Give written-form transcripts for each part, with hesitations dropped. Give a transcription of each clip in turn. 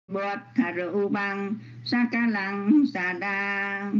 Bột thà rượu bằng sa ca lăng sa đa.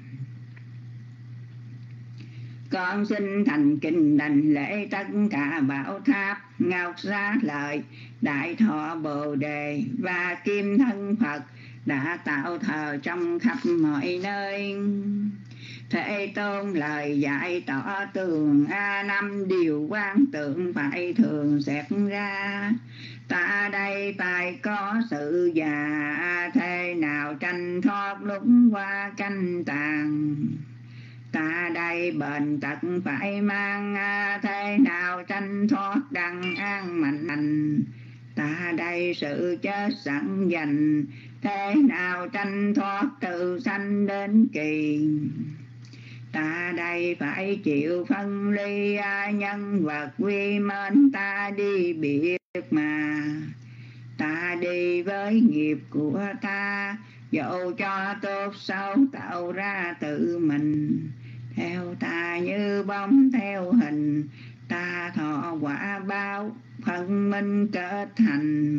Con xin thành kính đảnh lễ tất cả bảo tháp ngọc giá lợi đại thọ bồ đề và kim thân Phật đã tạo thờ trong khắp mọi nơi. Thế Tôn lời dạy tỏ tường năm điều quan tượng phải thường xét ra. Ta đây phải có sự già, thế nào tranh thoát lúc qua canh tàn. Ta đây bệnh tật phải mang, thế nào tranh thoát đặng an mạnh. Ta đây sự chết sẵn dành, thế nào tranh thoát từ sanh đến kỳ. Ta đây phải chịu phân ly, nhân vật quy mến ta đi biệt mà. Ta đi với nghiệp của ta, dẫu cho tốt xấu tạo ra tự mình. Theo ta như bóng theo hình, ta thọ quả báo phân minh kết thành.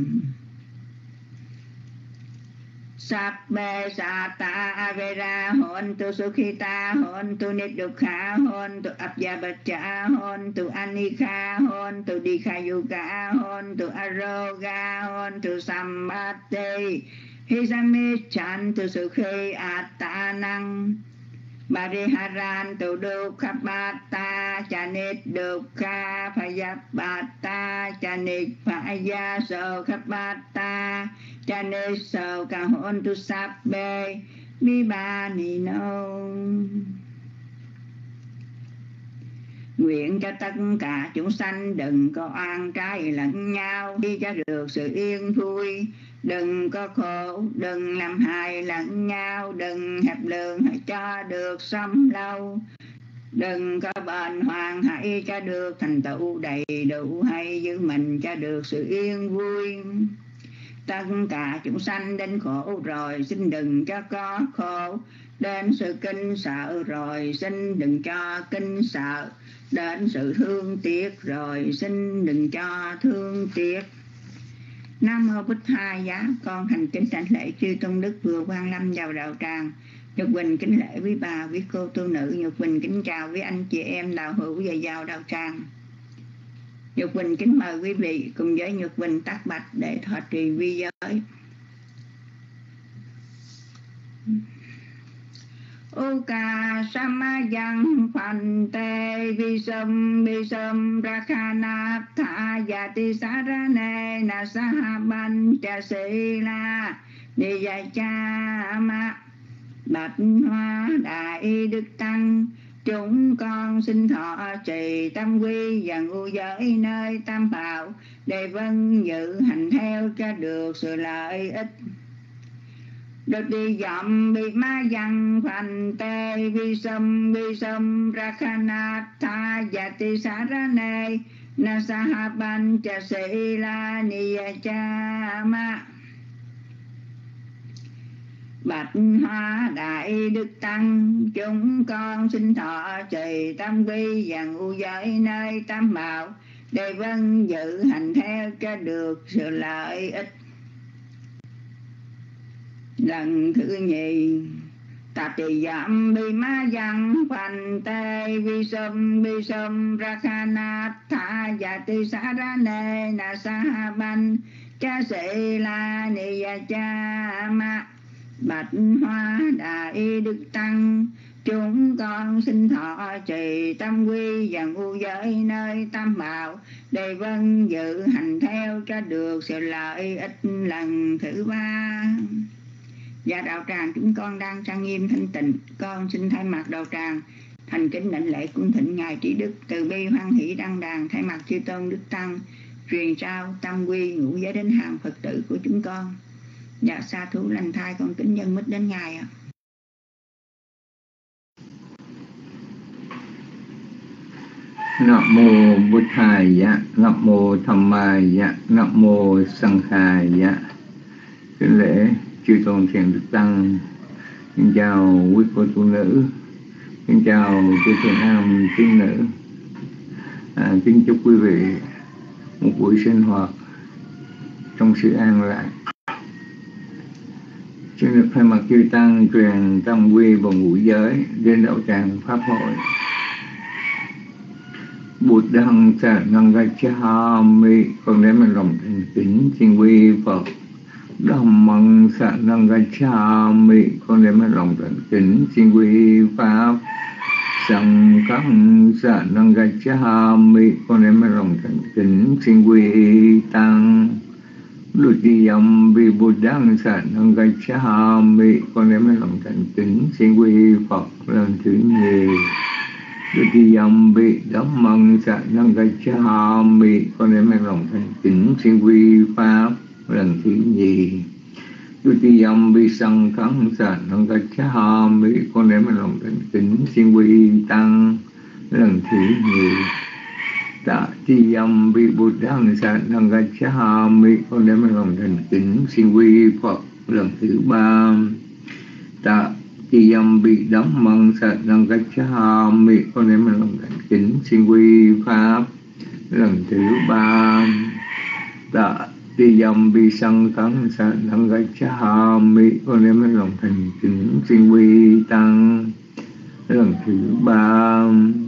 Sabbe sata avera hontu sukhita hontu nidukha hontu abhyabhacha hontu anikha hontu dikhayuga hontu aroga hontu sammati hisamichantu sukhi attanang Bariharantu dukkhabata chanit dukkha phayabhata chanit phayaso khabata chanit so kahontu sabbe nibbānino. Nguyện cho tất cả chúng sanh đừng có oan trái lẫn nhau, đi cho được sự yên vui. Đừng có khổ, đừng làm hại lẫn nhau, đừng hẹp lường cho được sống lâu. Đừng có bệnh hoạn, hãy cho được thành tựu đầy đủ, hay giữ mình cho được sự yên vui. Tất cả chúng sanh đến khổ rồi, xin đừng cho có khổ. Đến sự kinh sợ rồi, xin đừng cho kinh sợ. Đến sự thương tiếc rồi, xin đừng cho thương tiếc. Nam mô Bích Hai Giá. Con thành kính đảnh lễ chư tôn đức vừa quan lâm vào đạo tràng. Nhật Quỳnh kính lễ quý bà, quý cô tu nữ. Nhật Quỳnh kính chào quý anh chị em đạo hữu và vào đạo tràng. Nhật Quỳnh kính mời quý vị cùng với Nhật Quỳnh tác bạch để thọ trì vi giới. Uka samayang phante visam rakhana tha yati sarane nasahaban chasila niyachama. Bạch Hoa Đại Đức Tăng, chúng con xin thọ trì tam quy và ngũ giới nơi tam bảo, để vâng dự hành theo cho được sự lợi ích. Được đi dậm bị ma văn phành tê visam rakhana tha yati sarane nasahaban chasila niyachama. Bạch Hoa Đại Đức Tăng, chúng con xin thọ trì tam quy và ngũ giới nơi tam bảo, để vâng dự hành theo cho được sự lợi ích. Lần thứ nhì, ta trì giảm bi ma văn phành tê visam rakhana tha yati sarane nasahaban chasila niyachama. Bạch Hoa Đại Đức Tăng, chúng con xin thọ trì tam quy và ngũ giới nơi tam bảo, để vâng dự hành theo cho được sự lợi ích. Lần thứ ba, và đạo tràng chúng con đang trang nghiêm thanh tịnh. Con xin thay mặt đạo tràng thành kính đảnh lễ cung thỉnh ngài trí đức từ bi hoan hỷ đăng đàn, thay mặt chư tôn đức tăng truyền trao tam quy ngũ giới đến hàng Phật tử của chúng con. Dạ sa thú lành thai, con kính nhân mít đến ngài ạ. Nam mô Bụt Thầy dạ, Nam mô Tham Mai dạ, Nam mô Sang Khai dạ. Kính lễ chư tôn thiền đức tăng, kính chào quý cô tu nữ, kính chào chư thiền nam tín nữ. Kính chúc quý vị một buổi sinh hoạt trong sự an lạc. Xin được thay mặt chư tăng truyền tam quy và ngũ giới đến đạo tràng pháp hội. Bụt đăng sa năng gacchami, con đem bằng lòng thành kính xin quy Phật. Dhammang sa năng gacchami, con đem bằng lòng thành kính xin quy Pháp. Sanghang sa năng gacchami, con đem bằng lòng thành kính xin quy Tăng. Dutiyam Vibhuddhang Saranang Gacchami, con đem lòng thành kính xin quy Phật lần thứ nhì. Dutiyam Dhammang Saranang Gacchami, con đem lòng thành kính xin quy Pháp lần thứ nhì. Dutiyam Sanghang Saranang Gacchami, con đem lòng thành kính xin quy Tăng lần thứ nhì. Tatiyam Vibhuddhang Saranang Gacchami, con đem lòng thành kính xin quy Phật lần thứ ba. Tatiyam Dhammang Saranang Gacchami, con đem lòng thành kính xin quy Pháp lần thứ ba. Tatiyam Sanghang Saranang Gacchami, con đem lòng thành kính xin quy Tăng lần thứ ba.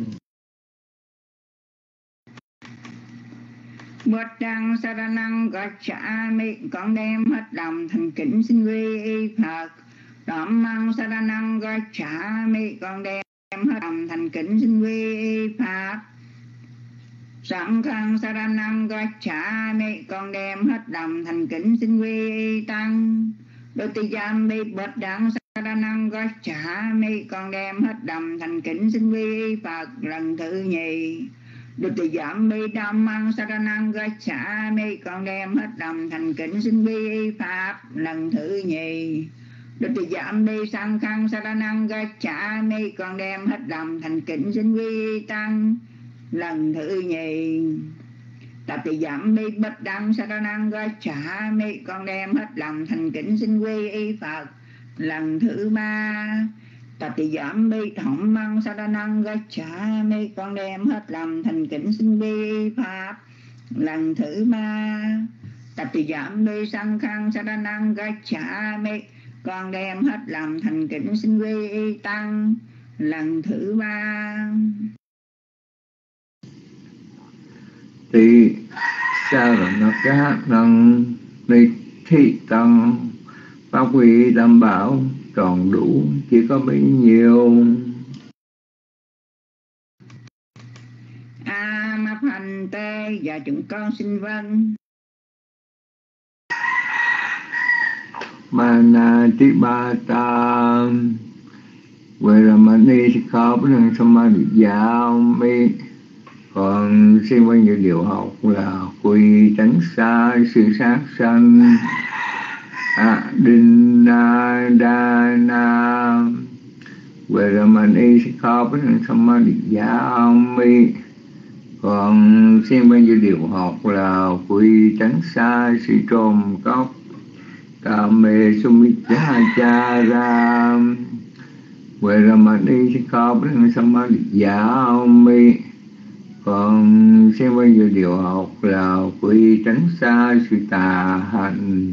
Buddhang Saranang Gacchami, con đem hết lòng thành kính xin quy Phật. Dhammang Saranang Gacchami, con đem hết lòng thành kính xin quy Pháp. Sanghang Saranang Gacchami, con đem hết lòng thành kính xin quy Tăng. Dutiyampi Buddhang Saranang Gacchami, con đem hết lòng thành kính xin quy Phật lần thứ nhì. Dutiyampi Dhammang Saranang Gacchami, con đem hết lòng thành kính xin quy Pháp lần thứ nhì. Dutiyampi Sanghang Saranang Gacchami, con đem hết lòng thành kính xin quy Tăng lần thứ nhì. Tatiyampi Buddhang Saranang Gacchami, con đem hết lòng thành kính xin quy Phật lần thứ ba. Tatiyampi Dhammang Saranang Gacchami, con đem hết lòng thành kính xin quy Pháp lần thứ ba. Tatiyampi Sanghang Saranang Gacchami, con đem hết lòng thành kính xin quy Tăng lần thứ ba. Thì sao là nó cá năng ni thi tăng pháp quy đảm bảo tròn đủ, chỉ có bấy nhiêu. Ma Phanh Tê, và chúng con xin vâng. Manatipata Veramani Sikkhapadang Samadhiyami, còn xin bao nhiêu điều học là quy tránh xa sự sát sanh. Adinadana Veramani Sikkhapadang Samadhiyami, còn xin bao nhiêu điều học là quy tránh xa sự trộm cắp. Kame Sumichachara Veramani Sikkhapadang Samadhiyami, còn xem bao nhiêu điều học là quy tránh xa sự tà hành.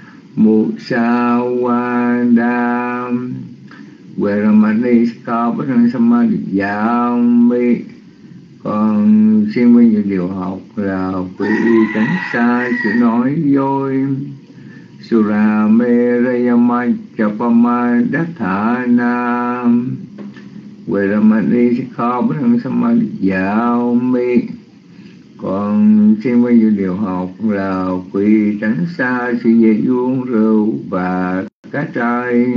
Musawada Veramani Sikkhapadang Samadhiyami, còn xem bao nhiêu điều học là quy tránh xa sự nói dối. Sura Merayama Chapama Dathana Veramani Sikkhapadang Samadhiyami, còn xin bao nhiêu điều học là quy tránh xa sự dễ uống rượu và cá trai.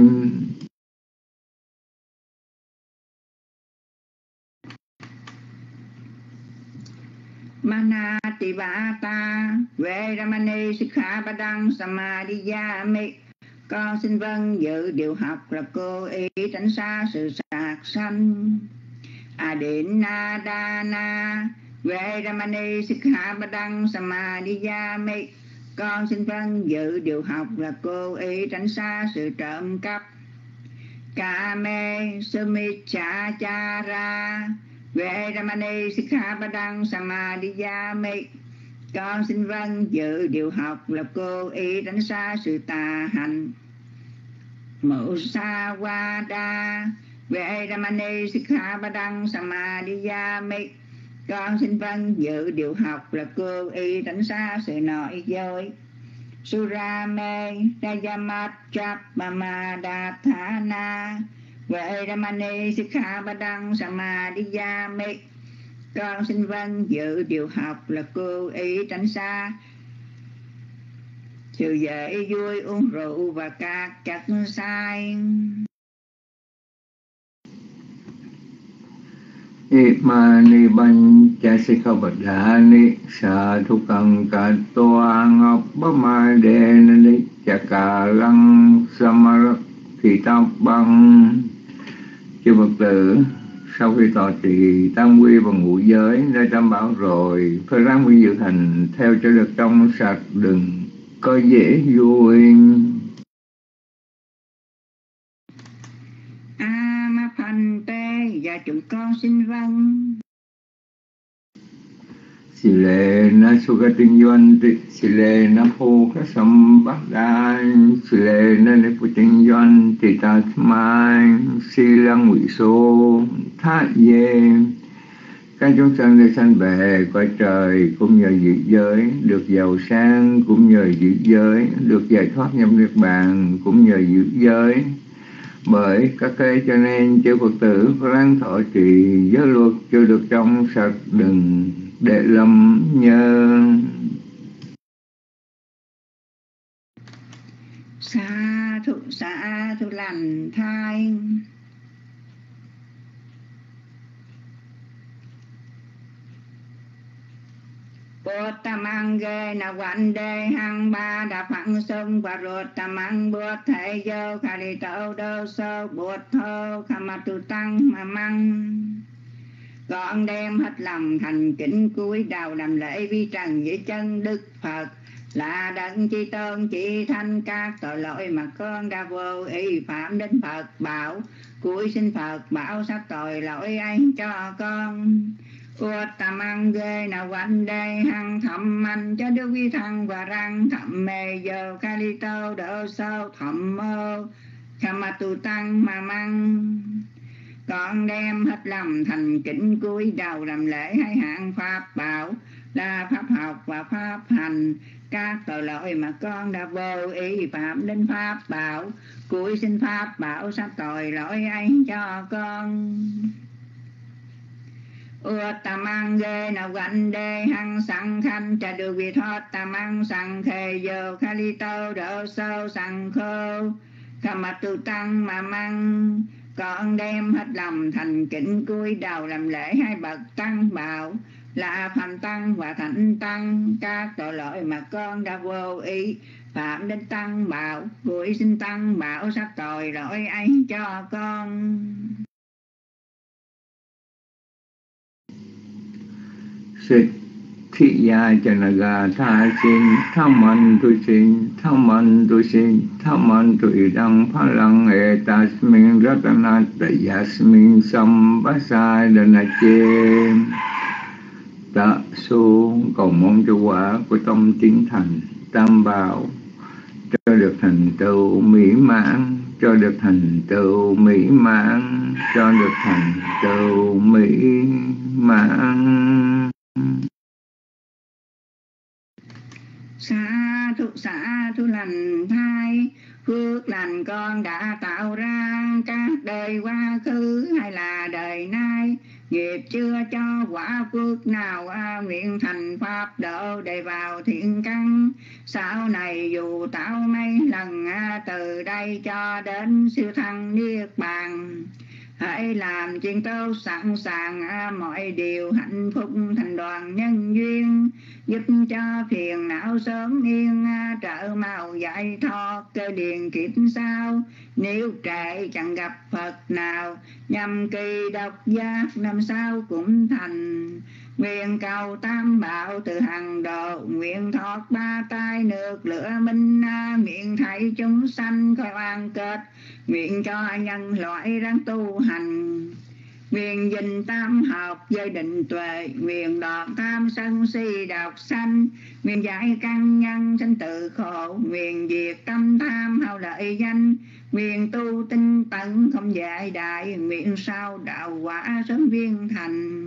Manatipata Veramani Sikkhapadang Samadhiyami, con xin vâng dự điều học là cố ý tránh xa sự sát sanh. Adinadana Veramani Sikkhapadang Samadhiyami, con xin vâng dự điều học là cố ý tránh xa sự trộm cắp. Kame Sumichachara Veramani Sikkhapadang Samadhiyami, con xin vâng dự điều học là cố ý tránh xa sự tà hành. Musawada Veramani Sikkhapadang Samadhiyami, con xin vâng dự điều học là cố ý tránh xa sự nói dối. Sura Merayama Chapama Dathana Veramani Sikkhapadang Samadhiyami, con xin vâng dự điều học là quy tránh xa sự dễ uống rượu và cá trai. Manatipata Veramani Sikkhapadang Samadhiyami, con xin vâng dự điều học là cố ý tránh xa sự tà hành. Mẫu sa wa đa về Ramani Sikhabadang Samadhiyami. Con xin vâng dự điều học là cư y tránh xa sự nội giới. Surame Dayamat Chapamadatthana về Ramani Sikhabadang Samadhiyami. Con xin vâng dự điều học là cư y tránh xa sự dễ vui uống rượu và các chất sai. Imani Panchasikhabadani Sadhukang Katoang Pamadeni Chakalang Samarakhitabang. Chư Phật tử, sau khi tọa trì tam quy và ngũ giới nơi tam bảo rồi, phải ráng quy dự hành theo cho được trong sạch, đừng có dễ vui. Và chúng con xin vâng. Sile na sugating yuan ti sile na phu ka sambadai sile na ne puting yuan ti ta mai silang ngụy số tha ye. Các chúng sanh nơi sanh bề cõi trời cũng nhờ giữ giới được giàu sang, cũng nhờ giữ giới được giải thoát nhập niết bàn, cũng nhờ giữ giới. Bởi các thế cho nên chư Phật tử ráng thọ trì giới luật cho được trong sạch, đừng để lầm nhơ. Sa thu lành thai. Bột tamang ghê na quanh đê hăng ba đà phẳng sông và rột tamang bột thầy dâu khả đi tâu đô sâu bột thô khả mặt tu tăng mà măng. Con đem hết lòng thành kính cúi đầu làm lễ vi trần dưới chân Đức Phật, là đấng chi tôn chỉ thanh các tội lỗi mà con đã vô ý phạm đến Phật bảo. Cúi xin Phật bảo sát tội lỗi ấy cho con. Uttamang ghê na quanh đây hăng thầm mạnh cho đức vi thăng và răng thầm mê giờ kali tô đỡ sâu thầm mơ khama tu tăng mà măng. Con đem hết lòng thành kính cúi đầu làm lễ hai hạng pháp bảo, là pháp học và pháp hành. Các tội lỗi mà con đã vô ý phạm đến pháp bảo, cúi xin pháp bảo sát tội lỗi ấy cho con. Uttamang ghê na quanh đê hăng sang khanh cha được vị thoát tamang sang khê giờ kali tô đỡ sâu sang khô khama tu tăng mà măng. Con đem hết lòng thành kính cúi đầu làm lễ hai bậc tăng bảo, là phàm tăng và thánh tăng. Các tội lỗi mà con đã vô ý phạm đến tăng bảo, cúi xin tăng bảo sát tội lỗi ấy cho con. Thiya Janaga Thasin Thamantu Sin Thamantu Sin Thamantu Idang Phalang Etasmin Ratanata Yasmin Sambhasadanache. Tạ xuống cầu mong cho quả của tâm tiến thành tam bảo cho được thành tựu mỹ mãn, cho được thành tựu mỹ mãn, cho được thành tựu mỹ mãn. Xá thu lành thai. Phước lành con đã tạo ra các đời quá khứ hay là đời nay, nghiệp chưa cho quả phước nào nguyện thành pháp độ để vào thiện căn. Sau này dù tạo mấy lần từ đây cho đến siêu thăng niết bàn, hãy làm chuyện tốt sẵn sàng mọi điều hạnh phúc thành đoàn nhân duyên, giúp cho phiền não sớm yên trợ mau giải thoát cơ điền kiếp sau. Nếu trễ chẳng gặp Phật nào, nhằm kỳ độc giác năm sau cũng thành. Nguyện cầu tam bảo từ hàng độ, nguyện thoát ba tai nước lửa minh, nguyện thấy chúng sanh khỏi oan kết, nguyện cho nhân loại ráng tu hành. nguyện dình tam học giới định tuệ, nguyện đoạt tham sân si độc sanh, nguyện giải căn nhân sinh tử khổ, nguyện diệt tâm tham hao lợi danh, nguyện tu tinh tấn không dại đại, nguyện sao đạo quả sớm viên thành.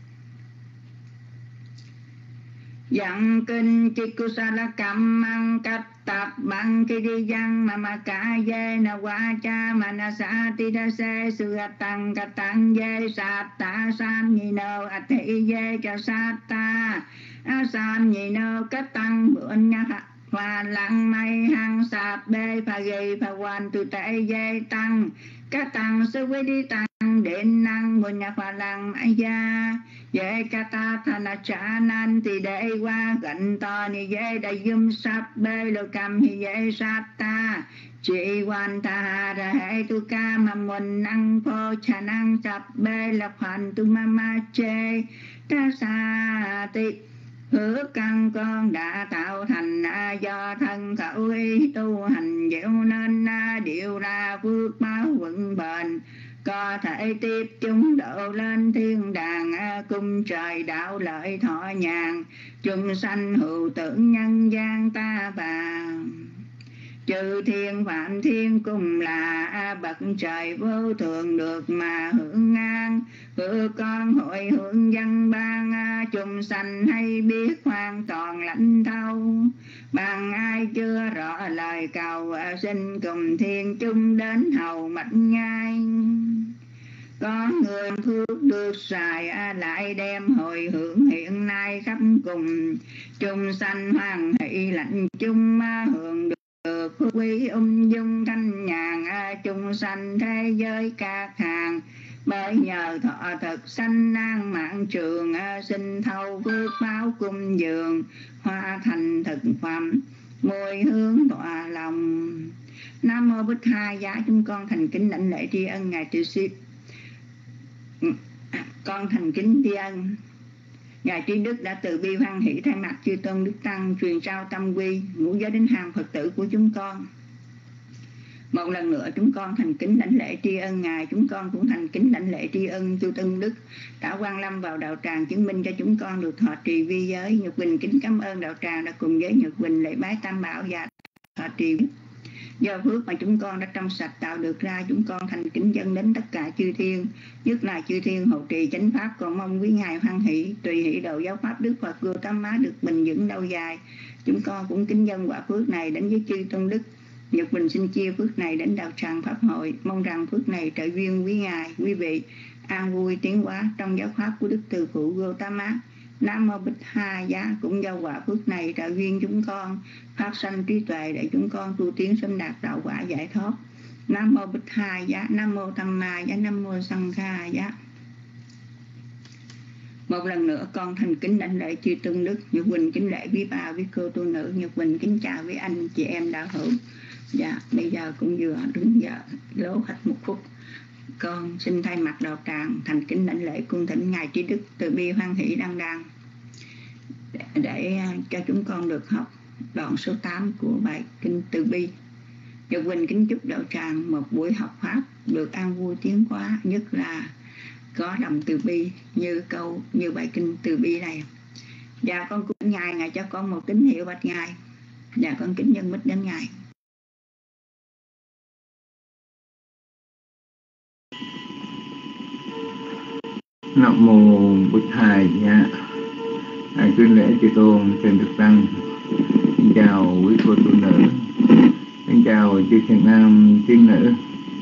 Dặn kinh chikusala kamang cách tập bằng kỳ đi văn mà cả dê na qua cha mà na sa ti đa se sư tăng cả tăng dê sát ta san nhị nô a thị dê cho sát ta a san nhị nô cách tăng bươn nha và lặng mây hăng sạp bê phà ghi phà quan tu tệ dê tăng các tăng sư quý đi tăng đến năng bươn nha phà lặng ai gia dê ca ta thana cha nan thì để qua gần to ni dê đại dùm sạp bê lô cầm hi dê sát ta chỉ quan ta ra hệ tu ca mà muôn năng phô cha năng sạp bê là hoàn tu ma ma chê ta sa tị hứa căn con đã tạo thành do thân khẩu ý tu hành dẻo nên điệu ra phước báo vững bền, có thể tiếp chúng độ lên thiên đàng cung trời đạo lợi thọ nhàn, chúng sanh hữu tưởng nhân gian ta bà. Chư thiên phạm thiên cùng là bậc trời vô thường được mà hưởng ngang, hứa con hội hưởng dân ban chúng sanh hay biết hoàn toàn lãnh thâu, bằng ai chưa rõ lời cầu xin cùng thiên chung đến hầu mạch nhai. Có người phước được xài lại đem hồi hưởng hiện nay khắp cùng, chúng sanh hoan hỷ lạnh chung hưởng được phước quý dung thanh nhàn, chung sanh thế giới các hàng bởi nhờ thọ thực sanh an mạng trường, sinh thâu phước báo cung dường hoa thành thực phẩm mùi hương tọa lòng. Nam mô Bích Hai Giá. Chúng con thành kính lãnh lễ tri ân ngài Từ Si. Con thành kính tri ân ngài Trí Đức đã từ bi hoan hỷ thay mặt chư tôn đức tăng truyền trao tâm quy ngũ giới đến hàng Phật tử của chúng con. Một lần nữa chúng con thành kính lãnh lễ tri ân ngài. Chúng con cũng thành kính lãnh lễ tri ân chư tôn đức đã quang lâm vào đạo tràng chứng minh cho chúng con được thọ trì vi giới. Nhật Quỳnh kính cảm ơn đạo tràng đã cùng với Nhật Quỳnh lễ bái Tam Bảo và thọ trì. Do phước mà chúng con đã trong sạch tạo được ra, chúng con thành kính dâng đến tất cả chư thiên, nhất là chư thiên hộ trì chánh pháp, còn mong quý ngài hoan hỷ tùy hỷ độ giáo pháp Đức Phật Gautama được bình vững lâu dài. Chúng con cũng kính dâng quả phước này đến với chư tôn đức. Nhật Bình xin chia phước này đến đạo tràng pháp hội, mong rằng phước này trợ duyên quý ngài, quý vị an vui tiến hóa trong giáo pháp của Đức Từ Phụ Gautama. Nam mô Bích Hà Giá. Cũng do quả phước này trợ duyên chúng con phát sanh trí tuệ để chúng con tu tiến sớm đạt đạo quả giải thoát. Nam mô Bích Hà Giá. Nam mô Tham Ma Giá. Nam mô Sanh Kha Giá. Một lần nữa con thành kính lãnh lễ chư tôn đức. Nhật Quỳnh kính lễ quý bà, quý cô tu nữ. Nhật Quỳnh kính chào với anh chị em đạo hữu. Dạ, bây giờ cũng vừa đúng giờ lố hết một phút. Con xin thay mặt đạo tràng thành kính lãnh lễ cung thỉnh ngài Trí Đức từ bi hoan hỷ đăng đăng để cho chúng con được học đoạn số 8 của bài kinh Từ Bi. Nhật Quỳnh kính chúc đạo tràng một buổi học pháp được an vui tiến hóa, nhất là có lòng từ bi như bài kinh Từ Bi này. Và con cũng ngài cho con một tín hiệu bạch ngài. Và con kính nhân mít đến ngài. Nam mô Bụt Thầy Giá. Kính lễ chư tôn trên thực tăng. Xin chào quý cô tu nữ. Xin chào chư thiện nam thiên nữ.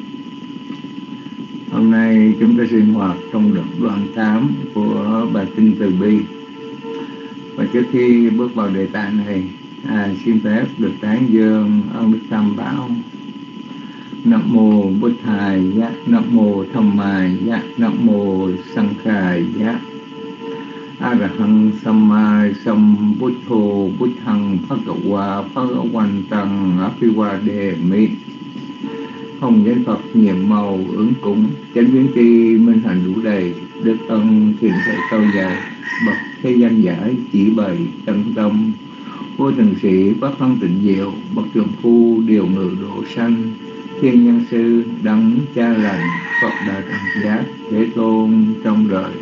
Hôm nay chúng ta sinh hoạt trong đoạn 8 của bài kinh Từ Bi. Và trước khi bước vào đề tài này, xin phép được tán dương ơn Đức Tam Bảo. Nam mô Bụt Thầy Giá. Nam mô Tham Ma Giá. Nam mô Sanh Kha Giá. Arahang Samma Sambuddho Buddhang Bhagava Bhagavantang Abhivademi. Hồng danh Phật nhiệm màu ứng cúng, chánh biến tri minh hành đủ đầy, đức ân thiện thể cao dài, bậc thế danh giải chỉ bày chân tâm, vô thường sĩ pháp thân tịnh diệu, bậc trường phu điều ngự độ sanh, Thiên Nhân Sư Đấng Cha Lành Phật Đại Tạng Giác Thế Tôn trong đời.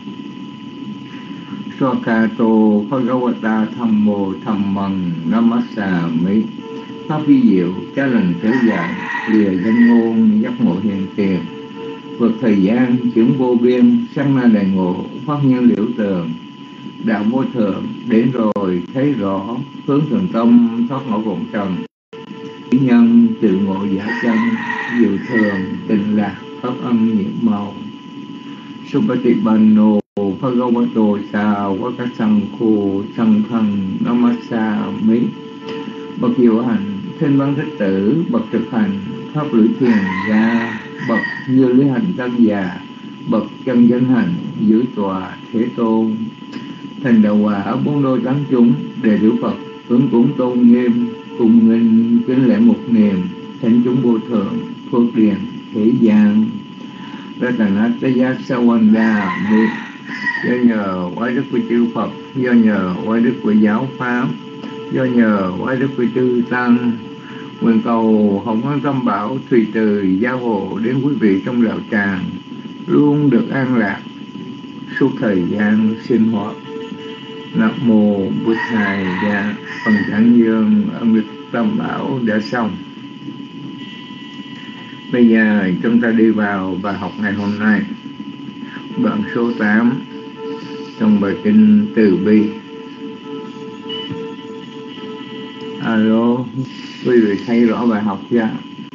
Swakato Bhagavata Thammo Dhammang Namassami. Pháp vi diệu Cha Lành kéo dài, lìa danh ngôn giác ngộ hiện tiền, vượt thời gian chuyển vô biên, sang na đại ngộ pháp nhân liễu tường, đạo vô thượng đến rồi thấy rõ, hướng thường tâm thoát ngộ vọng trần, ý nhân tự ngộ giả chân, diệu thường tình lạc pháp ân nhiệm màu. Supatipanno Bhagavato Sāvaka-saṅkho Saṅghang Namassāmi. Bậc diệu hành Thiên Văn Thích Tử, bậc thực hành pháp lưỡi thiền gia, bậc như lý hành tăng già, bậc chân danh hành giữ tòa Thế Tôn, thành đạo quả bốn đôi tám chúng, đề tiểu Phật ứng cúng tôn nghiêm, cùng nghinh kính lễ một niềm, thánh chúng vô thượng phước điền thế gian. Ratanataya Sawanda Mi. Do nhờ quái đức của chư Phật, do nhờ quái đức của giáo pháp, do nhờ quái đức của chư tăng, nguyện cầu Hồng Ân Tâm Bảo tùy từ gia hộ đến quý vị trong đạo tràng luôn được an lạc suốt thời gian sinh hoạt. Nam mô Bụt Thầy và phần giảng dương âm đức Tâm Bảo đã xong. Bây giờ chúng ta đi vào bài học ngày hôm nay, đoạn số 8 trong bài kinh Từ Bi. Alo, quý vị thấy rõ bài học chưa?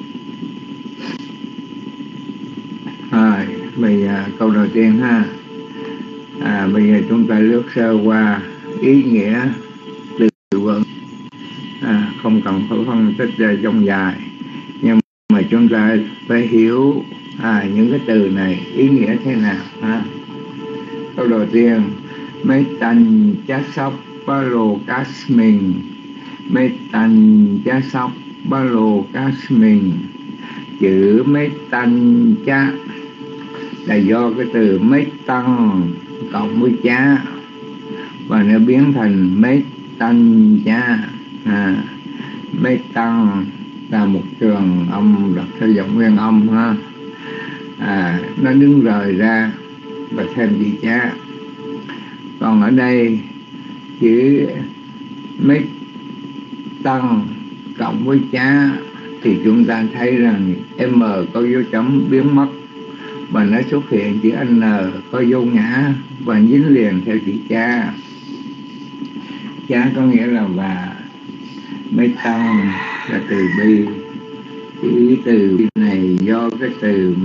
Bây giờ câu đầu tiên ha. Bây giờ chúng ta lướt sơ qua ý nghĩa từ vựng. Không cần phải phân tích ra trong dài, nhưng mà chúng ta phải hiểu những cái từ này ý nghĩa thế nào ha. Câu đầu tiên, mấy tành chá sóc ba lô casmin. Mấy tành chá sóc ba lô casmin. Chữ mấy tành chá là do cái từ mấy tăng cộng với chá và nó biến thành mấy tanh chá. Mấy tăng là một trường âm đặt theo giọng nguyên âm ha. Nó đứng rời ra và thêm chữ chá. Còn ở đây chữ mấy tăng cộng với chá thì chúng ta thấy rằng M có dấu chấm biến mất và nó xuất hiện chữ N có dấu ngã và dính liền theo chữ cha. Cha có nghĩa là và. Mấy tăng là từ bi. Chữ từ bi này do cái từ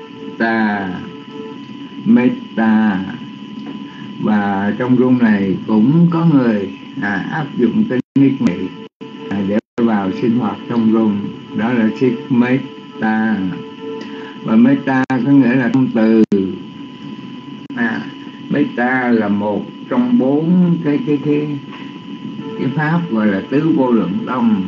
metta, và trong rung này cũng có người áp dụng tính niết nghị để vào sinh hoạt trong rung, đó là chữ metta. Và metta có nghĩa là trong từ. Metta là một trong 4 cái pháp gọi là tứ vô lượng tâm.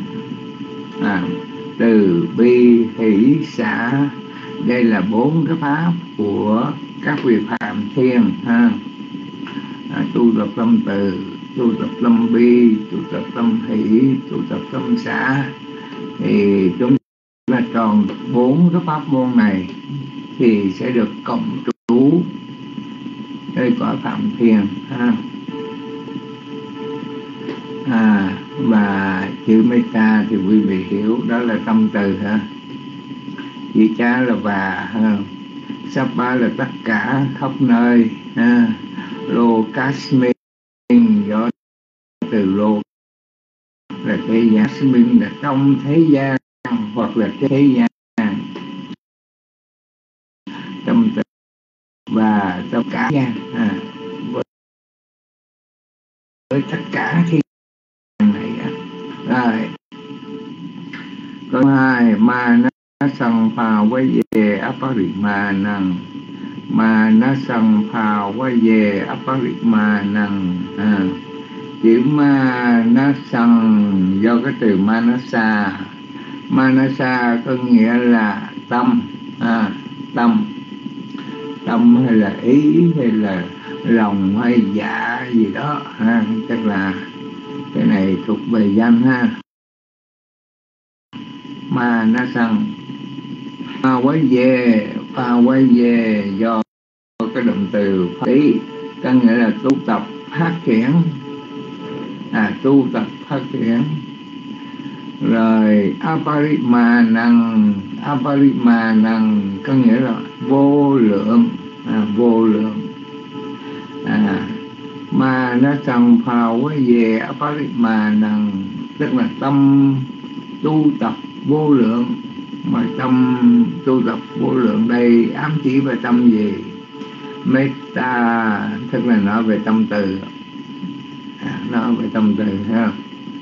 Từ bi hỷ xả, đây là 4 cái pháp của các vị phạm thiên ha. Tu tập tâm từ, tu tập tâm bi, tu tập tâm hỷ, tu tập tâm xả, thì chúng ta tròn 4 cái pháp môn này thì sẽ được cộng trú nơi cõi phạm thiên ha. Và chữ metta thì quý vị hiểu đó là tâm từ ha. Chữ chá là và ha. Sappa là tất cả khắp nơi ha. Lô Kasmin do từ lô là thế gian, Kasmin là trong thế gian hoặc là thế gian, tâm từ và tất cả gian với tất cả thế gian này. Rồi câu 2, ma na sang phà với về aparimanang. Ma na sang phà với về aparimanang. Chữ ma na sang do cái từ manasa. Manasa có nghĩa là tâm, tâm hay là ý hay là lòng hay dạ gì đó ha. Chắc là cái này thuộc về danh ha. Ma na sang pha quay về do cái động từ tí, có nghĩa là tu tập phát triển, tu tập phát triển. Rồi aparimanang có nghĩa là vô lượng, vô lượng. Mà nó sằng phào về aparimanang, tức là tâm tu tập vô lượng. Mà tâm tu tập vô lượng đây ám chỉ về tâm gì? Metta, tức là nói về tâm từ, nói về tâm từ ha.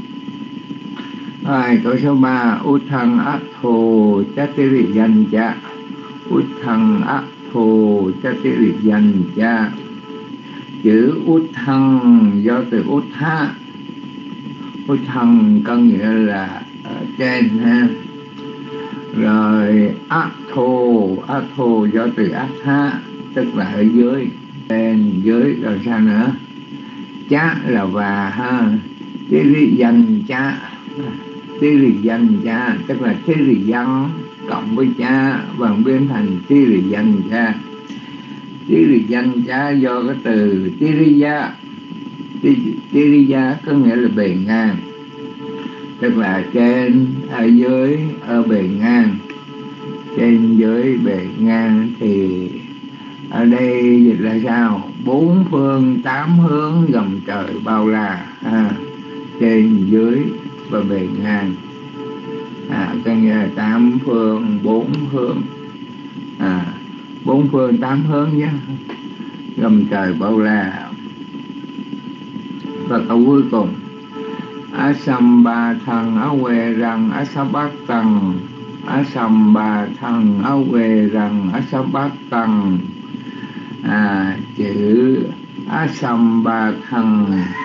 Rồi câu số 3, Uthang Atho Chatiri Danh Cha. Uthang Atho Chatiri Danh Cha. Chữ Uthang do từ Utha. Uthang có nghĩa là ở trên ha. Rồi Atho do từ Atha, tức là ở dưới, trên dưới. Rồi sao nữa? Chá là và ha. Tiri danh cha, tiri danh cha tức là tiri danh cộng với cha và biến thành tiri danh cha. Tiri danh cha do cái từ tiriya. Tiriya có nghĩa là bề ngang, tức là trên, ở dưới, ở bề ngang. Trên dưới bề ngang thì ở đây dịch là sao? Bốn phương tám hướng gầm trời bao la, trên dưới và bề ngang. Có nghĩa là tám phương bốn hướng, bốn phương tám hướng nhé, gầm trời bao la. Và câu cuối cùng, Asamba thằng áo quê rằng Asabat tăng. Asamba thằng áo quê rằng Asabat tăng. Chữ Asamba thằng,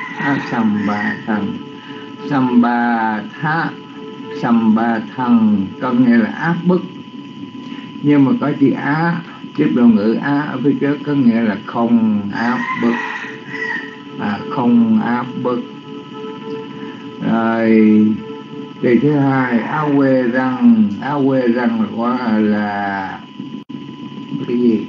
Samba thằng có nghĩa là áp bức, nhưng mà có chữ á tiếp động ngữ á ở phía trước, có nghĩa là không áp bức, không áp bức. Rồi từ thứ hai, áo quê răng là cái gì?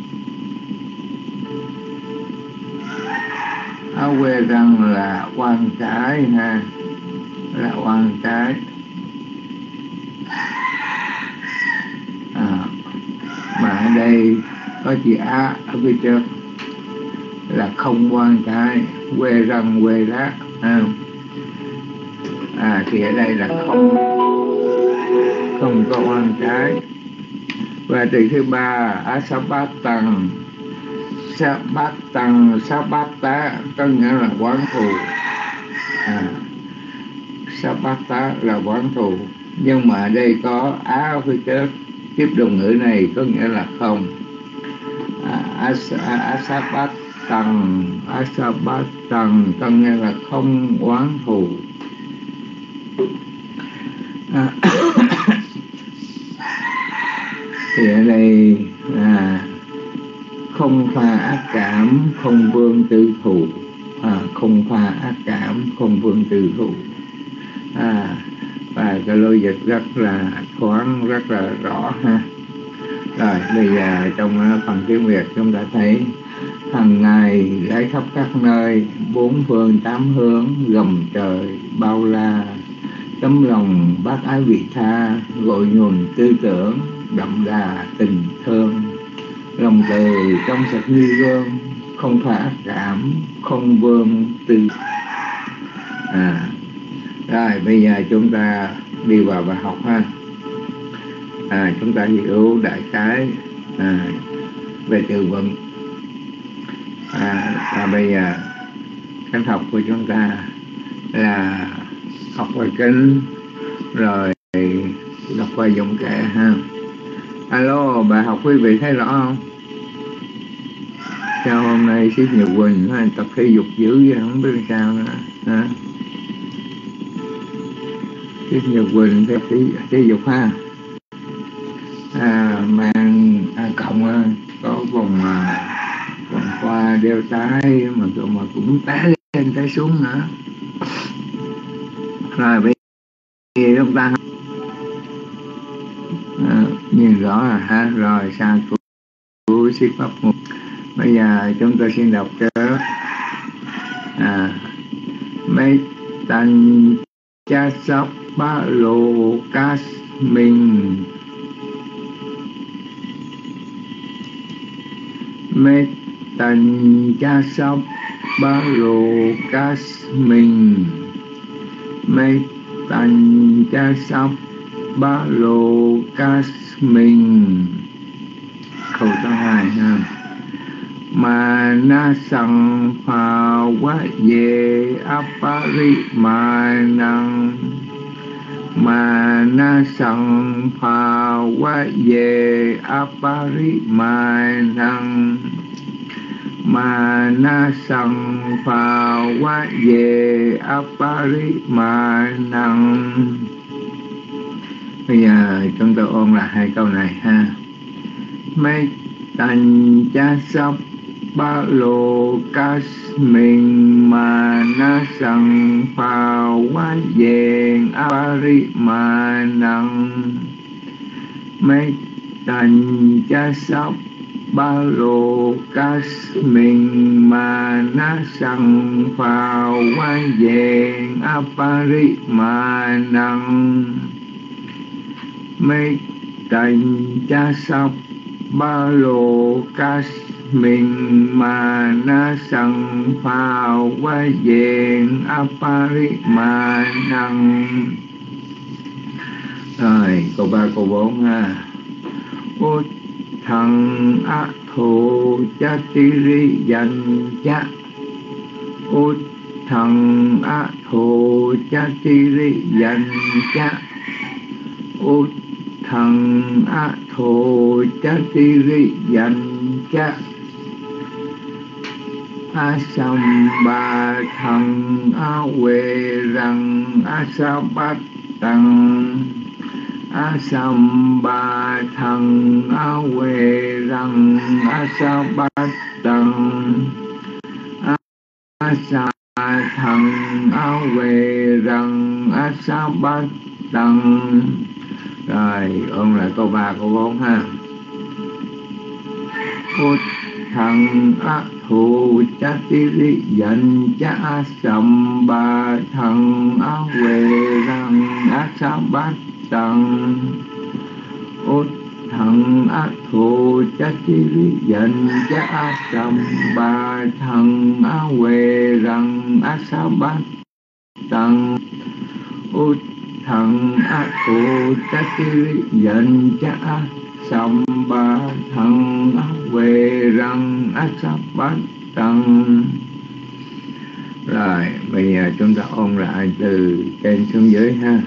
Áo quê răng là quan trái ha, là quan trái. Mà ở đây có chữ á ở phía trước là không quan trái, quê răng quê lá. Thì ở đây là không có quan trái. Và từ thứ ba, Asabatan, Sabata có nghĩa là quán thù. Sabata là quán thù, nhưng mà ở đây có á ở phía trước, tiếp động ngữ này có nghĩa là không. Asabatan có nghĩa là không quán thù. Thì ở đây không pha ác cảm, không vương tư thù. Không pha ác cảm, không vương tư thù. Và cái lối dịch rất là thoáng, rất là rõ ha. Rồi bây giờ trong phần tiếng Việt chúng ta thấy hàng ngày lấy khắp các nơi, bốn phương tám hướng gầm trời bao la, tấm lòng bác ái vị tha, gội nhuần tư tưởng, đậm đà tình thương, lòng từ trong sạch như gương, không phải ác cảm, không vương tư. Rồi bây giờ chúng ta đi vào bài học ha. Chúng ta hiểu đại khái về từ vựng. Và bây giờ cách học của chúng ta là học bài kinh rồi đọc bài giọng kệ ha. Alo, bài học quý vị thấy rõ không? Sao hôm nay Siết Nhật Quỳnh tập thể dục dữ vậy, không biết sao nữa. Siết Nhật Quỳnh thể dục ha. Mang cộng có vòng qua đeo tay mà cũng té lên té xuống nữa. Rồi bây giờ chúng ta Nhìn rõ rồi ha. Rồi sa thú siết pháp mục. Bây giờ chúng tôi xin đọc cho mấy tanh cha sóc ba lô cát mình mấy tanh cha sóc ba lô cát mình mấy tanh cha sóc ba lô cát mình. Câu thứ hai ha. Mà na sang phà quá ye apari ma năng. Mà na sang phà quá ye apari ma năng. Mà na sang phà quá ye apari ma năng. Bây giờ chúng ta ôn lại hai câu này ha. Mấy tanh cha sóc ba lô cát mình mà na sang phà quá vẹn apari ma năng. Mấy tanh cha sóc ba lô cát mình mà na sang phà quá vẹn apari ma năng. Mấy tanh cha sóc ba lô cát mình mà na sang phà quá vẹn apari ma năng. Rồi câu 3 câu 4 ha. Út thằng á thô cha ti ri dành cha. Út thằng á thô cha ti ri dành cha. Út thằng á thô cha ti ri dành cha. Asam ba thằng a quê rằng asa bát tăng. Asam ba thằng a quê rằng asa bát tăng. Asa thằng a quê rằng asa bát tăng. Rồi ôn lại câu 3 câu 4 ha. Út thằng á thù cha ti ri dành cha sầm ba thằng á quê rằng á sa bát tăng. Út thằng á thù cha ti ri dành cha sầm ba thằng á quê rằng á sa bát tăng. Út thằng á thù cha ti ri dành cha sầm ba thằng á quê rằng á sa bát tăng. Rồi bây giờ chúng ta ôn lại từ trên xuống dưới ha.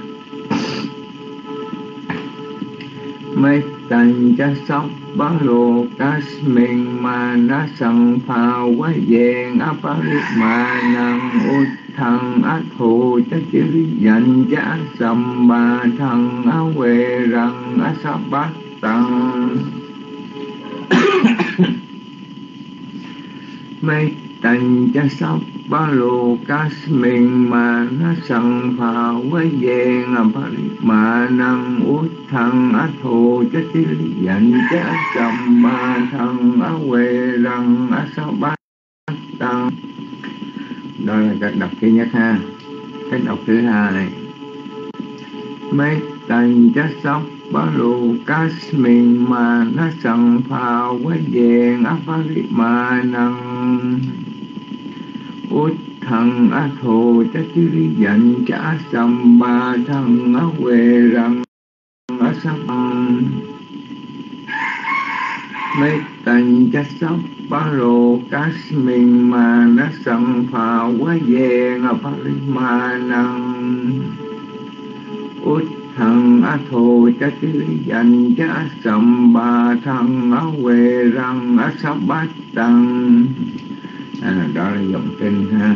Mấy tanh cha sóc ba lô cát mình mà na sang phà quá vẹn apari ma năng. Út thằng á thù cha ti ri dành cha sầm ba thằng á quê rằng á sa bát tăng. Mấy tanh cha sóc ba lô cát mình mà na sang phà quá vẹn apari ma năng. Út thằng á thù cha ti ri dành cha sầm ba thằng á quê rằng á sa bát tăng. Đó là cách đọc thứ nhất ha. Cách đọc thứ hai. Mấy tanh cha sóc ba lô cát mình mà na sang phà quá vẹn apari ma năng. Út thằng á thù cha ti ri dành cha sầm ba thằng á quê rằng á sa bát. Mấy tanh cha sóc ba lô cát mình mà na sang phà quá vẹn apari ma năng. Út thằng á thù cha ti ri dành cha sầm ba thằng á quê rằng á sa bát tăng. Đó là dòng kinh ha.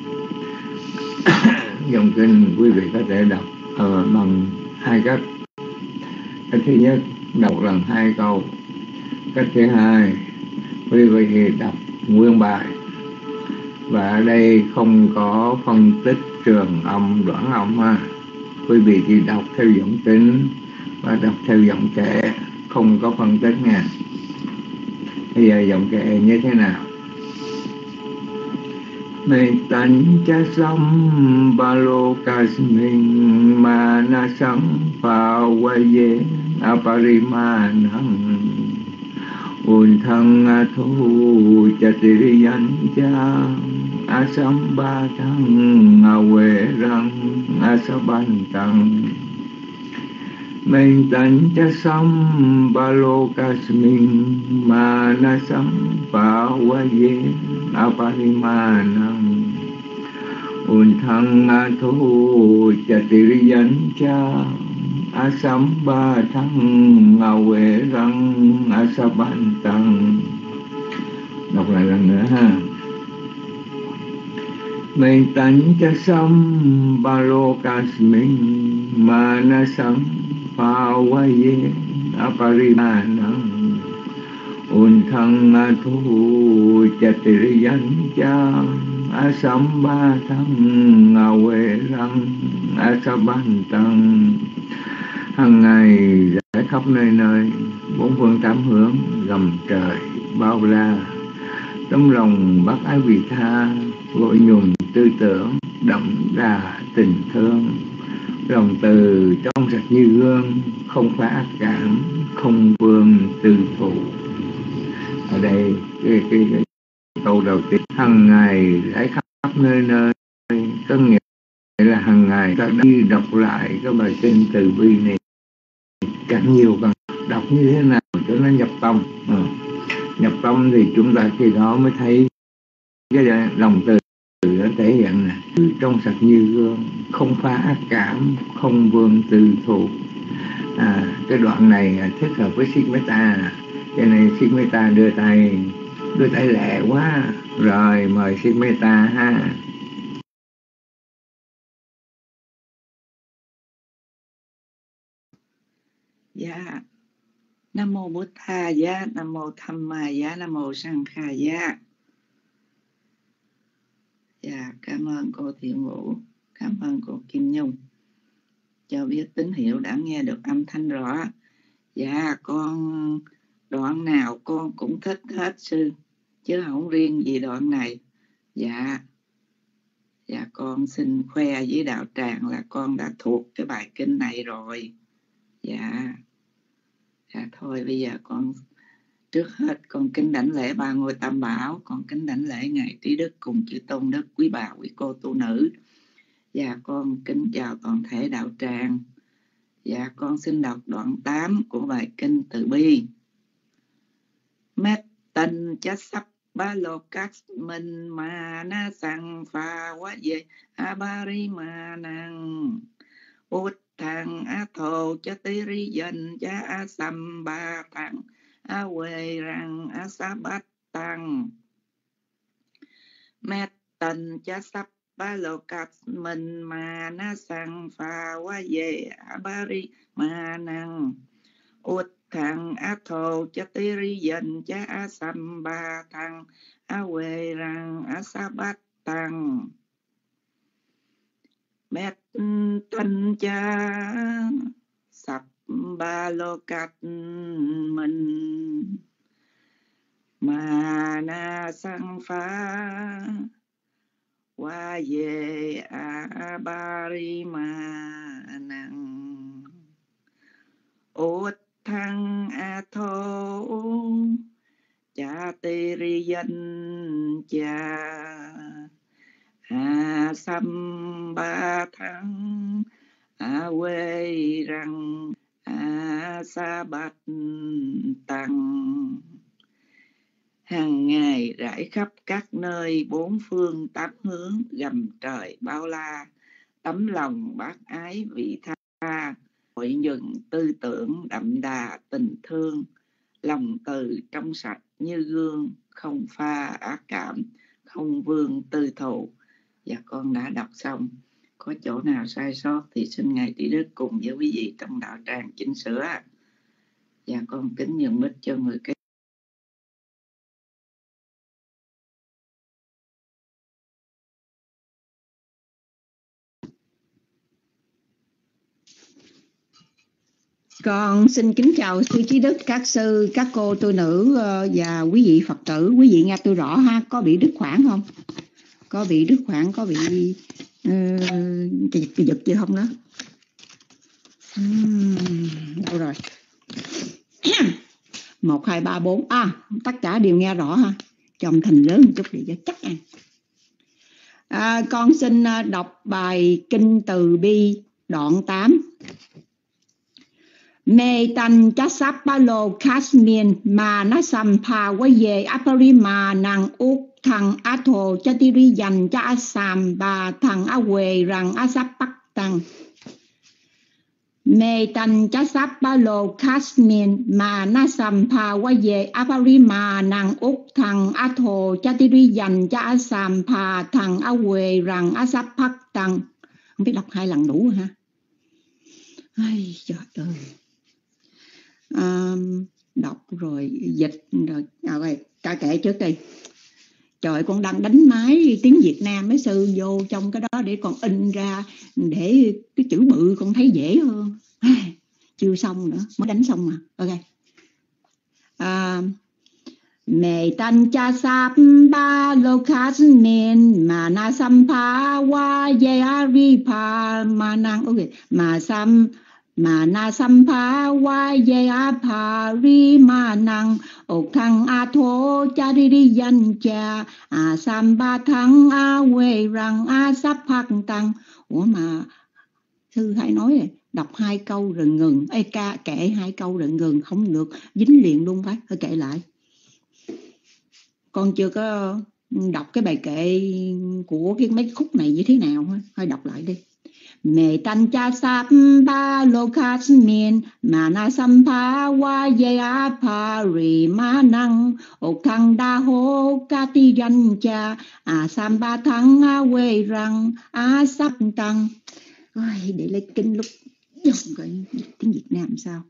Dòng kinh quý vị có thể đọc bằng hai cách. Cách thứ nhất đọc lần 2 câu. Cách thứ hai quý vị đọc nguyên bài. Và ở đây không có phân tích trường âm đoạn âm ha. Quý vị chỉ đọc theo giọng kinh và đọc theo giọng trẻ. không có phân tích nha. Bây giờ giọng kệ như thế nào? Mê tánh cha sam ba lô ca mình ma na sang pa waye aparimanang uthang thu chatiriyan cha asambatang awerang asabantang Mình tánh cha sam ba lô ca mình ma na sang pa waye aparimanang uthang thu chatiriyan cha asambatang awerang asabantang. Đọc lại lần nữa ha. Mình tánh cha sam ba lô ca mình ma na sang pa waye aparimanang uthang thu chatiriyan cha asambatang awerang asabantang. Hằng ngày rải khắp nơi nơi, bốn phương tám hướng, gầm trời bao la, tấm lòng bác ái vị tha, vội nhuần tư tưởng, đậm đà tình thương, lòng từ trong sạch như gương, không phá ác cảm, không vương tư thù. Ở đây cái câu đầu tiên, hằng ngày rải khắp nơi nơi, có nghĩa là hằng ngày ta đi đọc lại cái bài kinh từ bi này càng nhiều càng đọc như thế nào cho nó nhập tâm. Nhập tâm thì chúng ta khi đó mới thấy cái lòng từ nó thể hiện là trong sạch như gương, không phá ác cảm, không vương tư thù. Cái đoạn này thích hợp với Sít Meta, cho nên Sít Meta đưa tay lẹ quá. Rồi mời Sít Meta ha. Dạ. Nam mô Bụt Tha Giá, Nam mô Tham Ma Giá, Nam mô Sang Kha Giá. Dạ, cảm ơn cô Thiện Vũ, cảm ơn cô Kim Nhung cho biết tín hiệu đã nghe được âm thanh rõ. Dạ, con đoạn nào con cũng thích hết sư, chứ không riêng gì đoạn này. Dạ, con xin khoe với đạo tràng là con đã thuộc cái bài kinh này rồi. Dạ, thôi bây giờ con trước hết con kính đảnh lễ ba ngôi tam bảo, con kính đảnh lễ ngài Trí Đức cùng chư tôn đức, quý bà quý cô tu nữ. Và con kính chào toàn thể đạo tràng. Và con xin đọc đoạn 8 của bài kinh Từ Bi. Mét tình chá sắp ba lô cát mình mà na sang pha quá về abari mà năng út thằng á thô chá tí ri dân chá á xăm ba thằng á quê răng á xá bát tăng mét tình chá sắp ba lô cát mình mà na sang pha quá về abari mà năng út thằng á thô chá tí ri dân chá á xăm ba thằng á quê răng á xá bát tăng mét tình chá sắp ba lô cát mình mà na sang phá qua về a ba ri ma năng ốt thăng a thô cha tê ri dân cha a sam ba thăng a quê răng a sa bát tăng. Hàng ngày rải khắp các nơi bốn phương tám hướng, gầm trời bao la, tấm lòng bác ái vị tha, hội nhuần tư tưởng đậm đà tình thương, lòng từ trong sạch như gương, không pha ác cảm, không vương tư thù. Và con đã đọc xong, có chỗ nào sai sót thì xin ngài Trí Đức cùng với quý vị trong đạo tràng chỉnh sửa. Và con kính nhường mic cho người kế. Con xin kính chào sư Trí Đức, các sư, các cô tu nữ và quý vị Phật tử. Quý vị nghe tôi rõ ha, có bị đứt khoảng không? Có bị đứt khoảng, có bị giật gì không đó? Đâu rồi? 1, 2, 3, 4. Tất cả đều nghe rõ ha. Cho âm thanh lớn một chút để cho chắc nha. Con xin đọc bài Kinh Từ Bi đoạn 8. Mê tan chasap palo Kashmir mà na sampa vaye aparima nang uk thằng atho chatiri dành cha asam ba thằng awe rằng asapak tăng. Mê tan chasap palo Kashmir mà na sampa vaye aparima nang uk thằng atho chatiri dành cha asam ba thằng awe rằng asapak tăng. Không biết đọc 2 lần đủ hả? Ai trời ơi. Đọc rồi dịch rồi ca kệ trước đi. Trời, con đang đánh máy tiếng Việt Nam mấy sư vô trong cái đó để con in ra để cái chữ bự con thấy dễ hơn. Chưa xong nữa, mới đánh xong mà. Ok. Mê tan cha sáp ba lô khát men mà na sampa wa yaripa mà năng ok mà sam mà na sampa wa yapa ri ma năng ốc thăng a thô cha đi danh cha samba thăng a quê rằng a sắp phật tăng. Ủa mà sư hay nói rồi, đọc 2 câu rồi ngừng, kệ 2 câu rồi ngừng, không được dính liền luôn phải, thôi kệ lại. Con chưa có đọc cái bài kệ của cái mấy khúc này như thế nào hết, thôi đọc lại đi. Mê tan cha sáp ba lô khát miên mà na sampa wa yapa ri ma năng ốc thăng đa hô ca ti danh cha samba thăng a quê răng sắc tăng. Để lấy kinh lúc tiếng Việt Nam sao.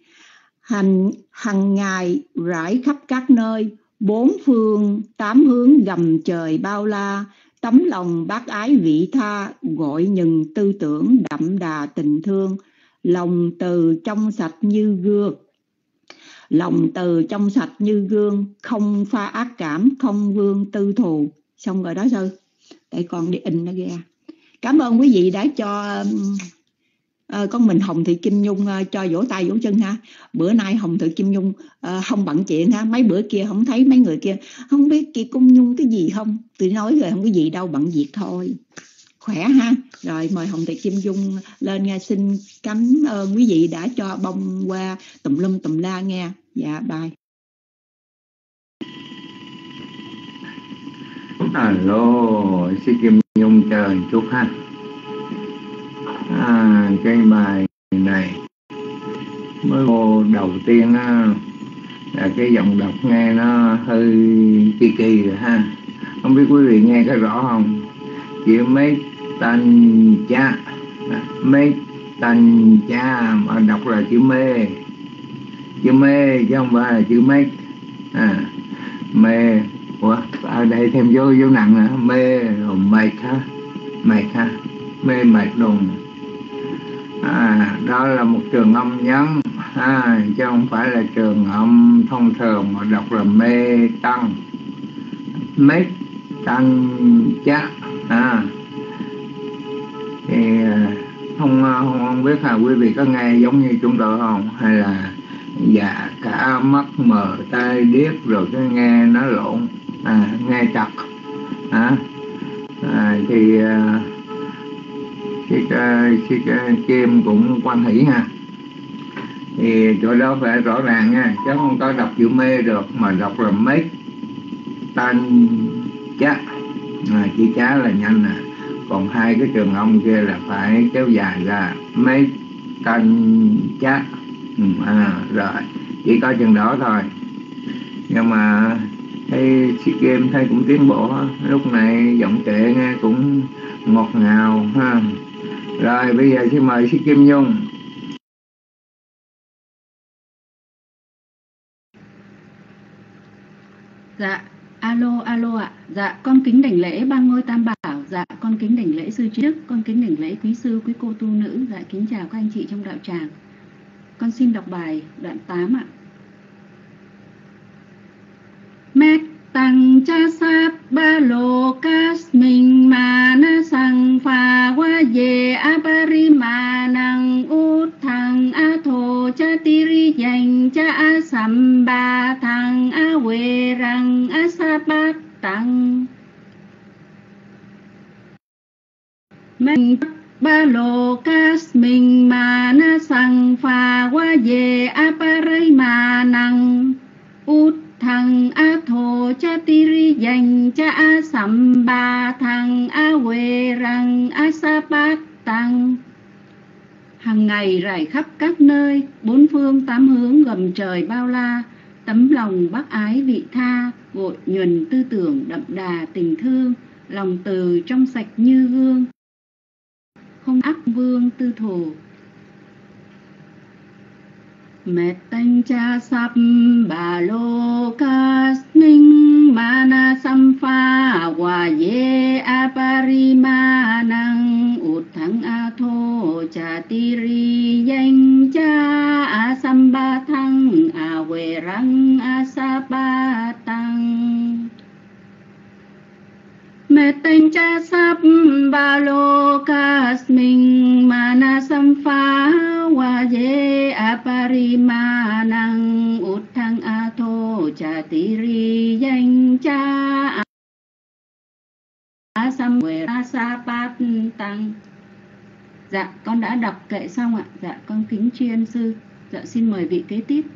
Hằng ngày rải khắp các nơi, 4 phương 8 hướng gầm trời bao la, tấm lòng bác ái vị tha gọi nhừng tư tưởng đậm đà tình thương, lòng từ trong sạch như gương. Lòng từ trong sạch như gương, không pha ác cảm, không vương tư thù. Xong rồi đó sư. Để con đi in nó ra. Cảm ơn quý vị đã cho con mình Hồng Thị Kim Nhung cho vỗ tay vỗ chân ha. Bữa nay Hồng Thị Kim Nhung không bận chuyện ha. Mấy bữa kia không thấy mấy người kia, không biết kia cung Nhung cái gì không. Tôi nói rồi, không có gì đâu, bận việc thôi. Khỏe ha. Rồi mời Hồng Thị Kim Nhung lên nha. Xin cảm ơn quý vị đã cho bông qua tùm lum tùm la nghe. Dạ bye. Alo, xin Kim Nhung chờ một chút ha. Cái bài này mới đầu tiên là cái giọng đọc nghe nó hơi kỳ kỳ rồi ha. Không biết quý vị nghe có rõ không? Chữ mấy tanh cha, mấy tanh cha mà đọc là chữ mê chứ không phải là chữ mấy. Mê. Ủa, ở đây thêm vô nặng nè, mê rồi mệt ha, mê mệt đùng. Đó là một trường âm nhấn chứ không phải là trường âm thông thường mà đọc là mê tăng, mết tăng chá. Thì không biết là quý vị có nghe giống như chúng tôi không, hay là dạ cả mắt mờ tai điếc rồi cái nghe nó lộn, nghe chặt. Thì Kim cũng quan hỷ ha. Thì chỗ đó phải rõ ràng nha, chứ không có đọc chữ mê được, mà đọc là mết tan chá. Chữ chá là nhanh nè, còn 2 cái trường âm kia là phải kéo dài ra, mết tan chá. Rồi chỉ có chừng đó thôi. Nhưng mà thấy chị Kim thấy cũng tiến bộ, lúc này giọng kệ nghe cũng ngọt ngào ha. Rồi bây giờ xin mời chị Kim Nhung. Dạ, alo ạ. Dạ, con kính đảnh lễ Ban Ngôi Tam Bảo. Dạ, con kính đảnh lễ sư Trí Đức, con kính đảnh lễ quý sư, quý cô tu nữ. Dạ, kính chào các anh chị trong đạo tràng. Con xin đọc bài đoạn 8 ạ. Mét tăng cha sáp ba lô cát mình mà na sang pha qua về aparima năng út thằng a thô cha tiri dành cha a sam ba thằng a quê răng a sa bát tăng mình ba lô cát mình mà na sang pha qua về aparima năng út thằng a thô cha tiri dành cha a sam ba thằng a quê răng a sa bát tăng. Hằng ngày rải khắp các nơi, bốn phương tám hướng gầm trời bao la, tấm lòng bác ái vị tha, vội nhuần tư tưởng đậm đà tình thương, lòng từ trong sạch như gương, không ác vương tư thù. Mẹ tanh cha sắp bà lô cát ninh mana sampha hòa ye aparima năng ụt thắng a thô cha tiri danh cha a samba thăng a quê răng a sa ba tăng. Mẹ tanh cha sắp bà lô cát ninh mana sampha hòa ye aparima năng út thăng a thô cha tiri danh cha a sam quê a sa bát tăng. Dạ con đã đọc kệ xong ạ. Dạ con kính tri sư. Dạ xin mời vị kế tiếp.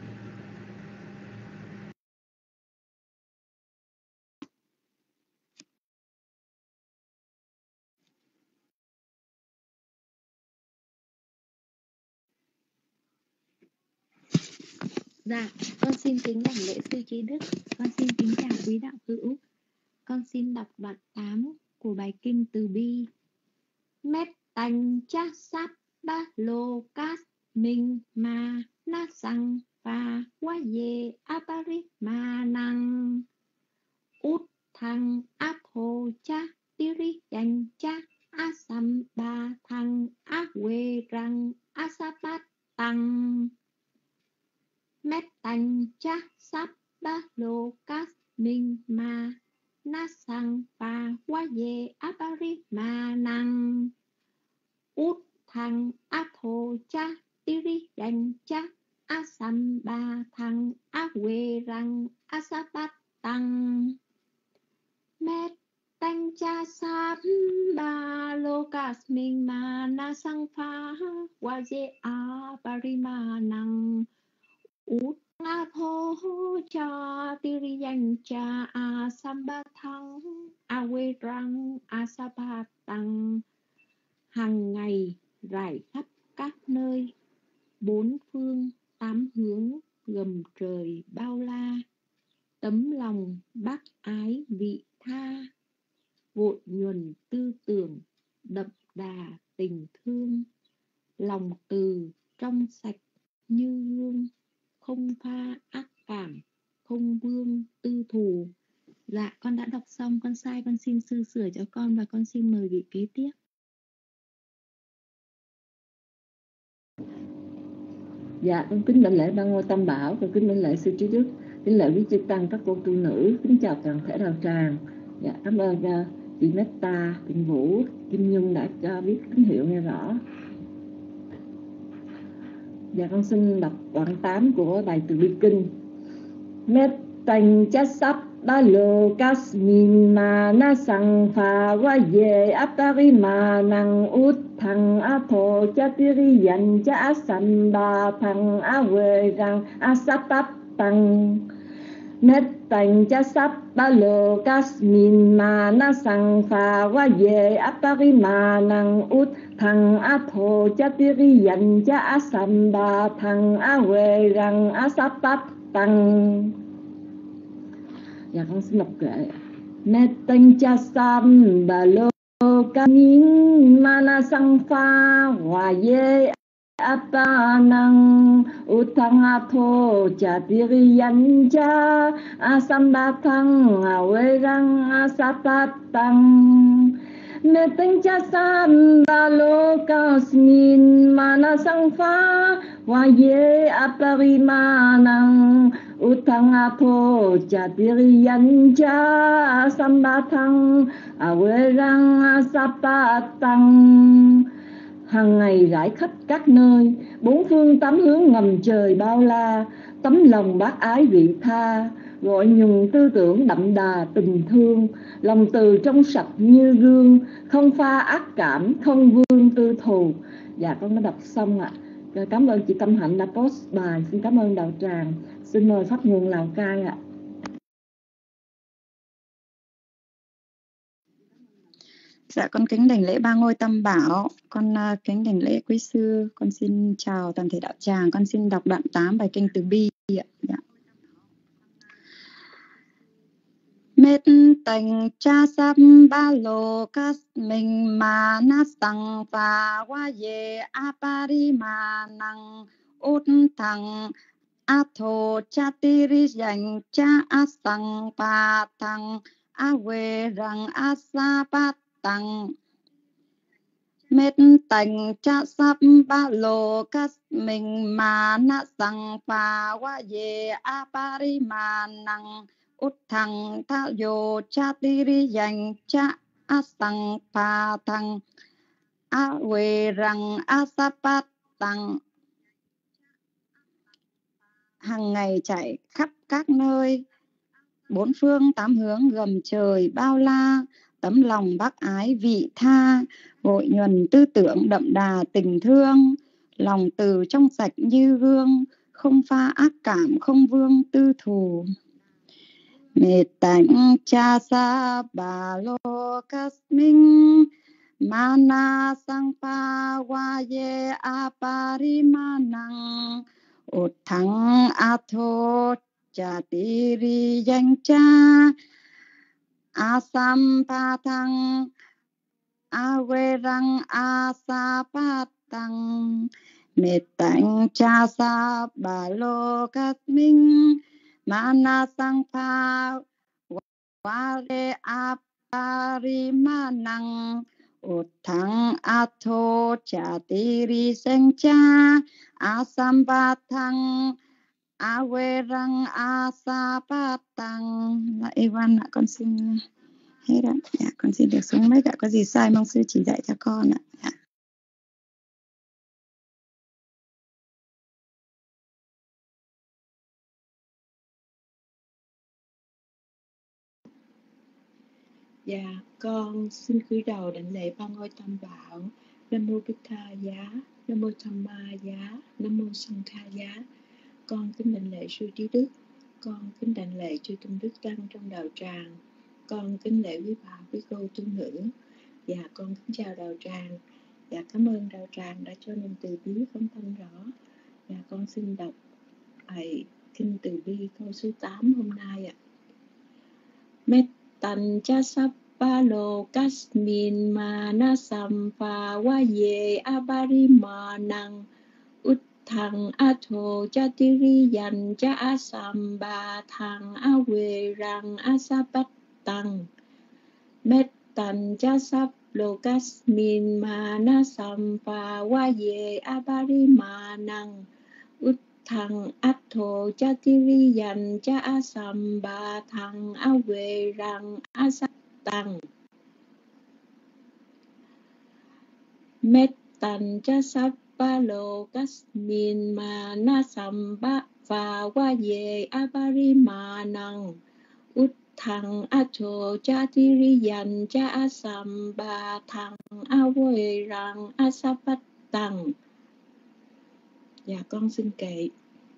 Dạ, con xin kính đảnh lễ sư trí đức. Con xin kính chào quý đạo hữu. Con xin đọc đoạn 8 của bài kinh Từ Bi. Mét tanh cha sáp ba lô cát minh ma na sang pha qua ye apari ma năng út thăng a thô cha tiri dành cha a sam ba thăng a quê răng a sa bát tăng. Mét tanh cha sáp ba lô cát minh ma na sang pha qua ye apari ma năng út thăng a thô cha tiri dành cha a sam ba thăng a quê răng a sa bát tăng. Mét tanh cha sáp ba lô cát minh ma na sang pha qua ye apari ma năng út a thô cha tiri dành cha a sam ba thăng a quê răng a sa ba tăng. Hằng ngày rải khắp các nơi, bốn phương tám hướng gầm trời bao la, tấm lòng bác ái vị tha, vội nhuần tư tưởng đậm đà tình thương, lòng từ trong sạch như gương, không pha ác cảm, không vương tư thù. Dạ con đã đọc xong, con sai con xin sư sửa cho con và con xin mời vị kế tiếp. Dạ con kính đảnh lễ Ba Ngôi Tam Bảo, con kính đảnh lễ sư trí đức, kính lễ quý chư tăng, các cô tu nữ, kính chào toàn thể đạo tràng. Dạ cảm ơn chị Meta, Tịnh Vũ, Kim Nhung đã cho biết tín hiệu nghe rõ. Dạ con xin đọc đoạn 8 của bài Từ Bi kinh. Mét tanh chát sắp ba lô cát minh ma na sang pha wa ye apari ma năng út thăng a thô cha tiri dành cha a sam ba thăng a quê răng a sa bát tăng. Mét tanh cha sắp ba lô cát minh ma na sang pha wa ye apari ma năng út thăng a thô cha tiri dành cha a sam ba thăng a quê răng a sa bát tăng. Dạ con xin đọc kệ. Mẹ tanh cha sam bà lô ca minh mana sang pha hòa ye apa năng utang a thô cha tiri yan cha a sam ba thăng a quê răng a sa bát tăng. mẹ tinh cha san ba lô kasmin mana sang pha wa ye aparima nang utang apo jatiri yanja sambatang awerang sapatang. Hàng ngày rải khắp các nơi, bốn phương tám hướng ngầm trời bao la, tấm lòng bác ái vị tha, gọi nhùng tư tưởng đậm đà tình thương, lòng từ trong sạch như gương, không pha ác cảm, không vương tư thù. Dạ con đã đọc xong ạ. Cảm ơn chị Tâm Hạnh đã post bài. Xin cảm ơn Đạo Tràng. Xin mời Pháp Nguồn Lào Cai ạ. Dạ con kính đảnh lễ ba ngôi Tam Bảo, con kính đảnh lễ quý sư, con xin chào toàn thể đạo tràng, con xin đọc đoạn 8 bài kinh Từ Bi ạ. Dạ. Mết tành cha sắp ba lô cát mình mà na sang và qua ye apari mà năng út thằng a thô cha tiri dành cha a sang pa thằng a quê rằng a sa pa tăng mết tành cha sắp ba lô cát mình mà na sang và qua ye apari mà năng út thằng tha yo cha tiri dành cha a sang pa thằng a quê rằng a sa pa tăng hàng ngày chạy khắp các nơi, bốn phương tám hướng gầm trời bao la, tấm lòng bác ái vị tha, hội nhuần tư tưởng đậm đà tình thương, lòng từ trong sạch như gương, không pha ác cảm, không vương tư thù. Mê tánh cha sa bà lô cát minh mana sang pa wa ye aparimanang út thắng a thô cha tiri danh cha a sam pa thăng a quê răng a sa pa tăng mê tánh cha sa bà lô cát minh mana sang pa wa ye aparimanang út thắng a thô cha tiri danh cha a sam pa thăng a quê răng a sa pa tăng. Là Evan ạ, con xin hết ạ. Dạ, con xin được xuống mic ạ, có gì sai mong sư chỉ dạy cho con ạ. Dạ. Dạ, con xin cúi đầu đảnh lễ ba ngôi Tam Bảo. Nam mô Bích Tha Giá, Nam mô Tham Ma Giá, Nam mô Sanh Kha Giá. Con kính đảnh lễ sư trí đức, con kính đảnh lễ chư tôn đức tăng trong đạo tràng, con kính lễ quý bà quý cô tu nữ. Dạ, con kính chào đạo tràng. Dạ, cảm ơn đạo tràng đã cho niềm từ bi phóng thanh rõ. Dạ, con xin đọc bài kinh Từ Bi câu số 8 hôm nay ạ. Mét tành cha sắp ba lô kasmin ma na sam pha wa ye abari ma năng út thằng a thô cha tiri dành cha a sam ba thằng a quê rằng a sa bát tăng mét tành cha sắp lô kasmin ma na sam pha wa ye abari ma năng út thằng át thô cha tiri dành cha a sam ba thằng a quê rằng a sa tăng mét tành cha sắp ba lô kasmin ma na sam ba và qua về abari ma năng út thằng a thô cha tiri dành cha a sam ba thằng a quê rằng a sa bát tăng. Dạ, con xin kệ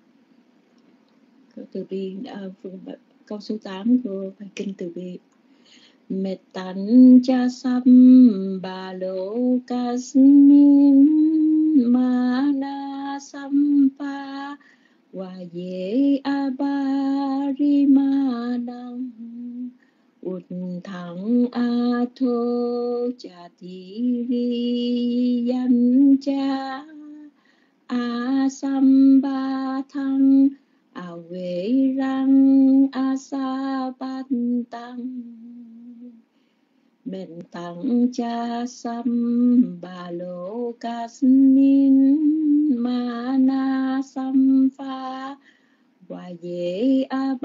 câu Từ Bi, câu số 8 của bài kinh Từ Bi. Mẹ tánh cha sắp bà lô kasmin ma na sam pa wa ye abari ma năng út thắng a thô cha tiri yan cha a sam ba thăng a quê răng a sa ban tăng mệnh tặng cha sam ba lô kasmin mana sam pha và dễ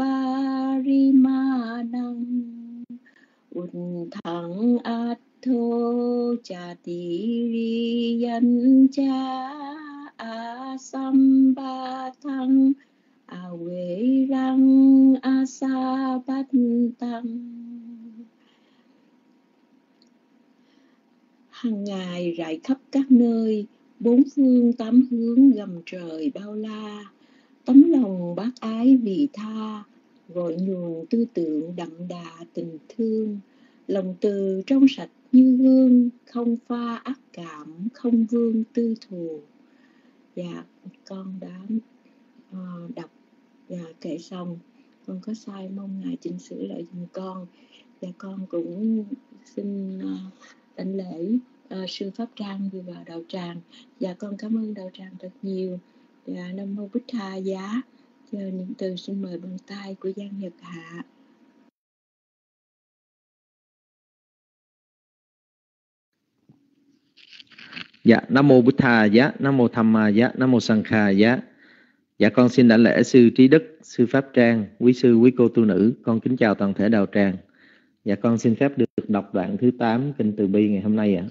abarimanang un thắng át thô cha tỳ ri yan cha a sam ba thăng a quê răng a sa bát tăng. Hằng ngày rải khắp các nơi, bốn phương tám hướng gầm trời bao la, tấm lòng bác ái vị tha, gọi nhuần tư tưởng đậm đà tình thương, lòng từ trong sạch như gương, không pha ác cảm, không vương tư thù. Dạ, con đã đọc và kể xong. Con có sai mong Ngài chỉnh sửa lại giùm con. Và con cũng xin đảnh lễ sư Pháp Trang vừa vào đạo tràng. Và con cảm ơn đạo tràng thật nhiều. Và Nam Mô Bích Tha Giá. Giờ những từ xin mời bàn tay của Giang Nhật Hạ. Dạ, Nam Mô Bích Tha Giá, Nam Mô Tham Ma Giá, Nam Mô Sang Kha Giá. Dạ, con xin đảnh lễ sư Trí Đức, sư Pháp Trang, quý sư, quý cô tu nữ. Con kính chào toàn thể đạo tràng. Dạ, con xin phép được đọc đoạn thứ 8 kinh Từ Bi ngày hôm nay ạ.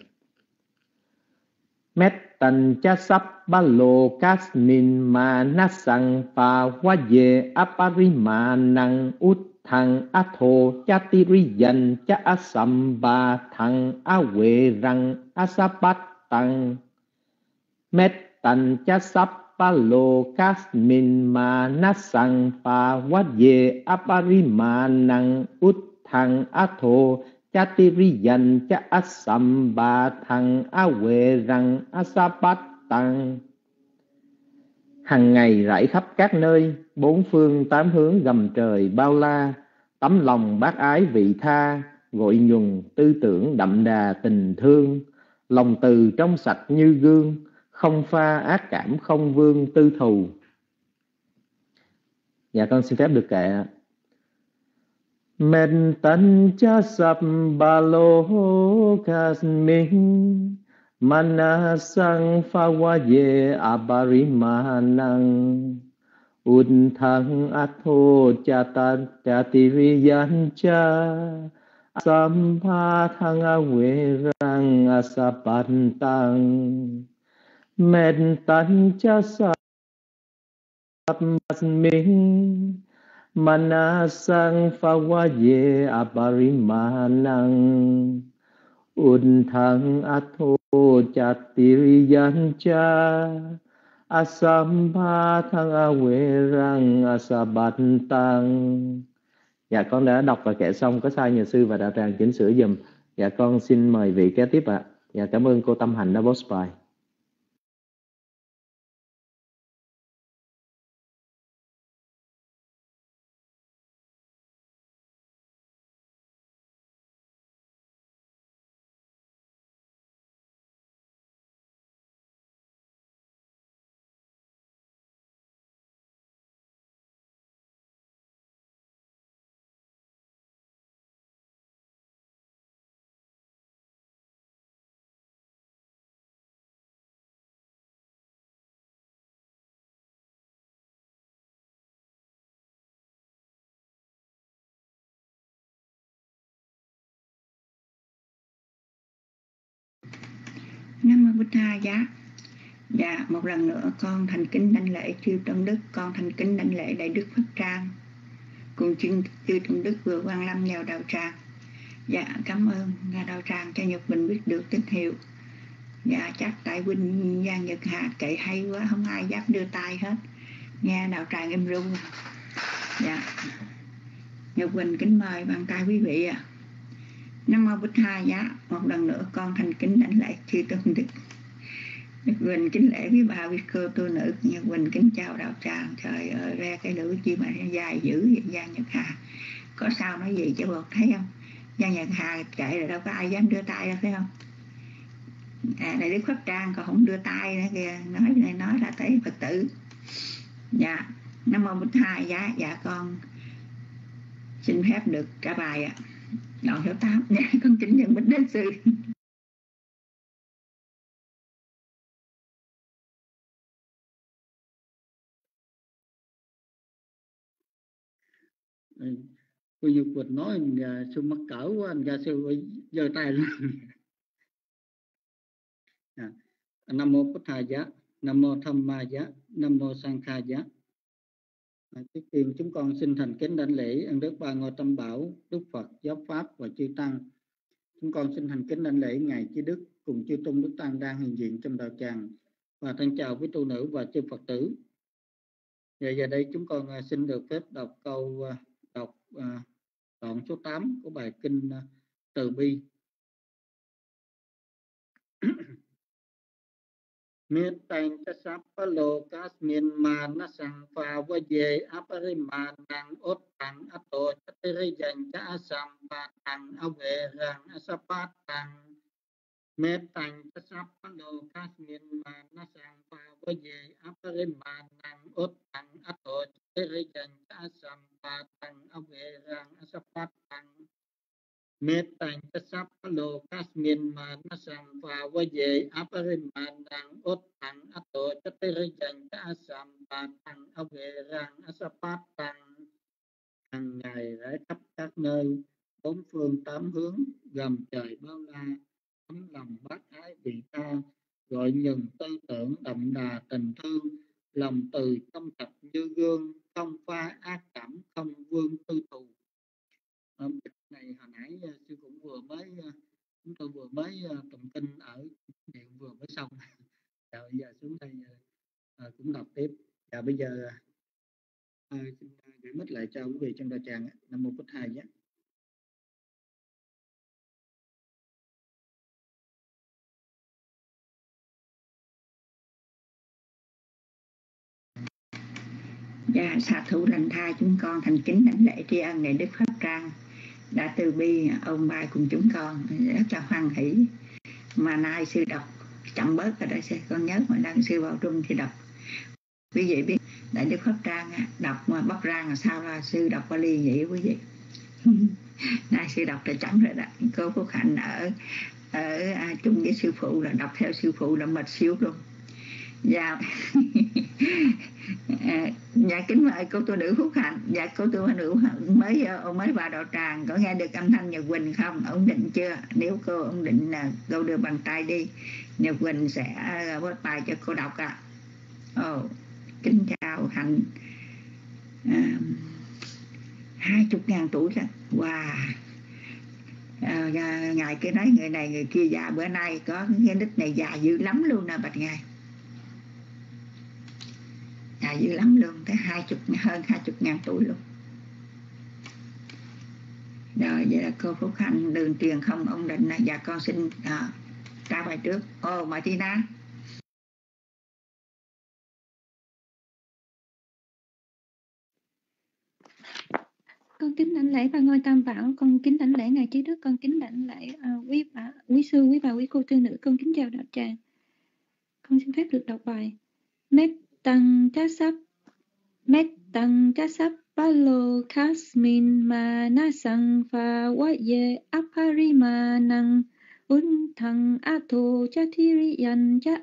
Mét tần cha sắp ba lô kasmin ma nasang pa vaye aparima năng út thằng a thô cha tiriyan cha asam ba thằng a quê răng asapat tăng. Mét tần cha sắp ba lô kasmin ma nasang pa vaye aparima năng út thằng a thô cha tiriyan cha asam ba thằng a quê răng asapat tăng. Hằng ngày rải khắp các nơi, bốn phương tám hướng gầm trời bao la, tấm lòng bác ái vị tha, gọi nhuần tư tưởng đậm đà tình thương, lòng từ trong sạch như gương, không pha ác cảm, không vương tư thù. Dạ, con xin phép được kệ. Men tan cha sap ba lô kasmin mana sang pha vaye abarimanang un thang atho cha tiriyan cha sampha thang awe rang asapantang. Men tan cha sap kasmin mana sang pha vaye abarimanang un thang atho cha tiriyan cha asampha thang awe rang asabantang. Dạ, con đã đọc và kể xong, có sai nhờ sư và đạo tràng chỉnh sửa dùm. Dạ, con xin mời vị kế tiếp ạ. Dạ, cảm ơn cô Tâm Hạnh đã post bài. Nam Mô Bích Tha Giá. Dạ, một lần nữa con thành kính đảnh lễ chư Tôn Đức, con thành kính đảnh lễ Đại Đức Pháp Trang cùng chư Tôn Đức vừa quan lâm vào đạo tràng. Dạ, cảm ơn đạo tràng cho Nhật Bình biết được tín hiệu. Dạ, chắc tại huynh Giang Nhật Hạ kệ hay quá, không ai dám đưa tay hết, nghe đạo tràng em ru. Dạ, Nhật Bình kính mời bàn tay quý vị ạ. Nam Mô Bích Tha Giá. Một lần nữa con thành kính đảnh lễ chư Tôn Đức. Nhật Bình kính lễ quý bà quý cô tu nữ. Nhật Bình kính chào đạo tràng. Trời ơi, ra cái lưỡi chi mà dài dữ vậy Giang Nhật Hà. Có sao nói gì cho bột thấy không? Giang Nhật Hà kệ rồi đâu có ai dám đưa tay đâu, phải không? Đại Đức Pháp Trang còn không đưa tay nữa kìa. Nói là tới Phật tử. Dạ, Nam Mô Bích Tha Giá. Dạ, con xin phép được trả bài ạ. Đoạn số 8. Dạ, con kính nhận bích đến sư. Cô Như Quỳnh nói anh sư mắc cỡ quá, anh gia sư giơ tay luôn. Nam mô Bổn Thầy Giá, Nam mô Tham Ma Giá, Nam mô Sang Kha Giá. Trước tiên chúng con xin thành kính đảnh lễ ân đức ba ngôi Tam Bảo, Đức Phật, Giáo Pháp và chư Tăng. Chúng con xin thành kính đảnh lễ ngài Chí Đức cùng chư tôn đức tăng đang hiện diện trong đạo tràng, và thân chào quý tu nữ và chư Phật tử. Giờ đây chúng con xin được phép đọc đoạn số 8 của bài kinh Từ Bi. Miết tanh cha sáp pa lô cát miên ma na sang pha va ye apariman nang ot tang ato chateri jan cha asam pa tang ave rang asapat tang. Miết tanh cha sáp pa lô cát miên ma na sang pha va ye apariman nang ot tang ato chateri jan cha asam pa tang ave rang asapat tang. Mết tành cha sắp lô cát miên mà na sang pha va ye apariman nang ot tang ato chateri jan cha asam pa tang ave rang asapat tang. Hàng ngày rải khắp các nơi, bốn phương tám hướng, gầm trời bao la, tấm lòng bác ái vị tha, gọi nhừng tư tưởng đậm đà tình thương, lòng từ trong sạch như gương, không pha ác cảm, không vương tư thù. Này hồi nãy sư cũng chúng tôi vừa mới tụng kinh ở điện vừa mới xong. Bây giờ xuống đây cũng đọc tiếp. Và bây giờ xin gửi mic lại cho quý vị trong đạo tràng. Nam mô Bổn Thầy nhé. Dạ, xạ thủ lành tha chúng con thành kính đảnh lễ tri ân ngài Đức Pháp Trang đã từ bi ôn bài cùng chúng con, rất là hoan hỷ. Mà nay sư đọc chậm bớt rồi đó, con nhớ mỗi lần sư vào trung thì đọc. Quý vị biết đại Đức Pháp Trang đọc mà Bắc Rang là sao là sư đọc Bali vậy quý vị. Nay sư đọc là chậm rồi đó. Cô Phúc Hạnh ở chung với sư phụ là đọc theo sư phụ là mệt xíu luôn. Dạ. Dạ kính mời cô tu nữ Phúc Hạnh. Dạ cô tu nữ mới vào đạo tràng, có nghe được âm thanh Nhật Quỳnh không? Ổn định chưa? Nếu cô ổn định là cô đưa bàn tay đi, Nhật Quỳnh sẽ post bài cho cô đọc ạ. Kính chào Hạnh. 20.000 tuổi rồi. Wow. Ngài cứ nói người này người kia già, bữa nay có cái nick này già dữ lắm luôn nè bạch ngài. Già dữ lắm luôn, tới hơn 20.000 tuổi luôn. Rồi vậy là cô Phúc Hạnh đường truyền không ổn định. Dạ con xin trả bài trước. Martina. Con kính đảnh lễ và ngôi Tam Bảo, con kính đảnh lễ ngài Trí Đức, con kính đảnh lễ quý sư, quý bà, quý cô tư nữ, con kính chào đạo tràng. Con xin phép được đọc bài. Mét tăng chá sắp ba lô kasmin ma na sang pha wa ye aparima nang un thang ato cha thiri yan cha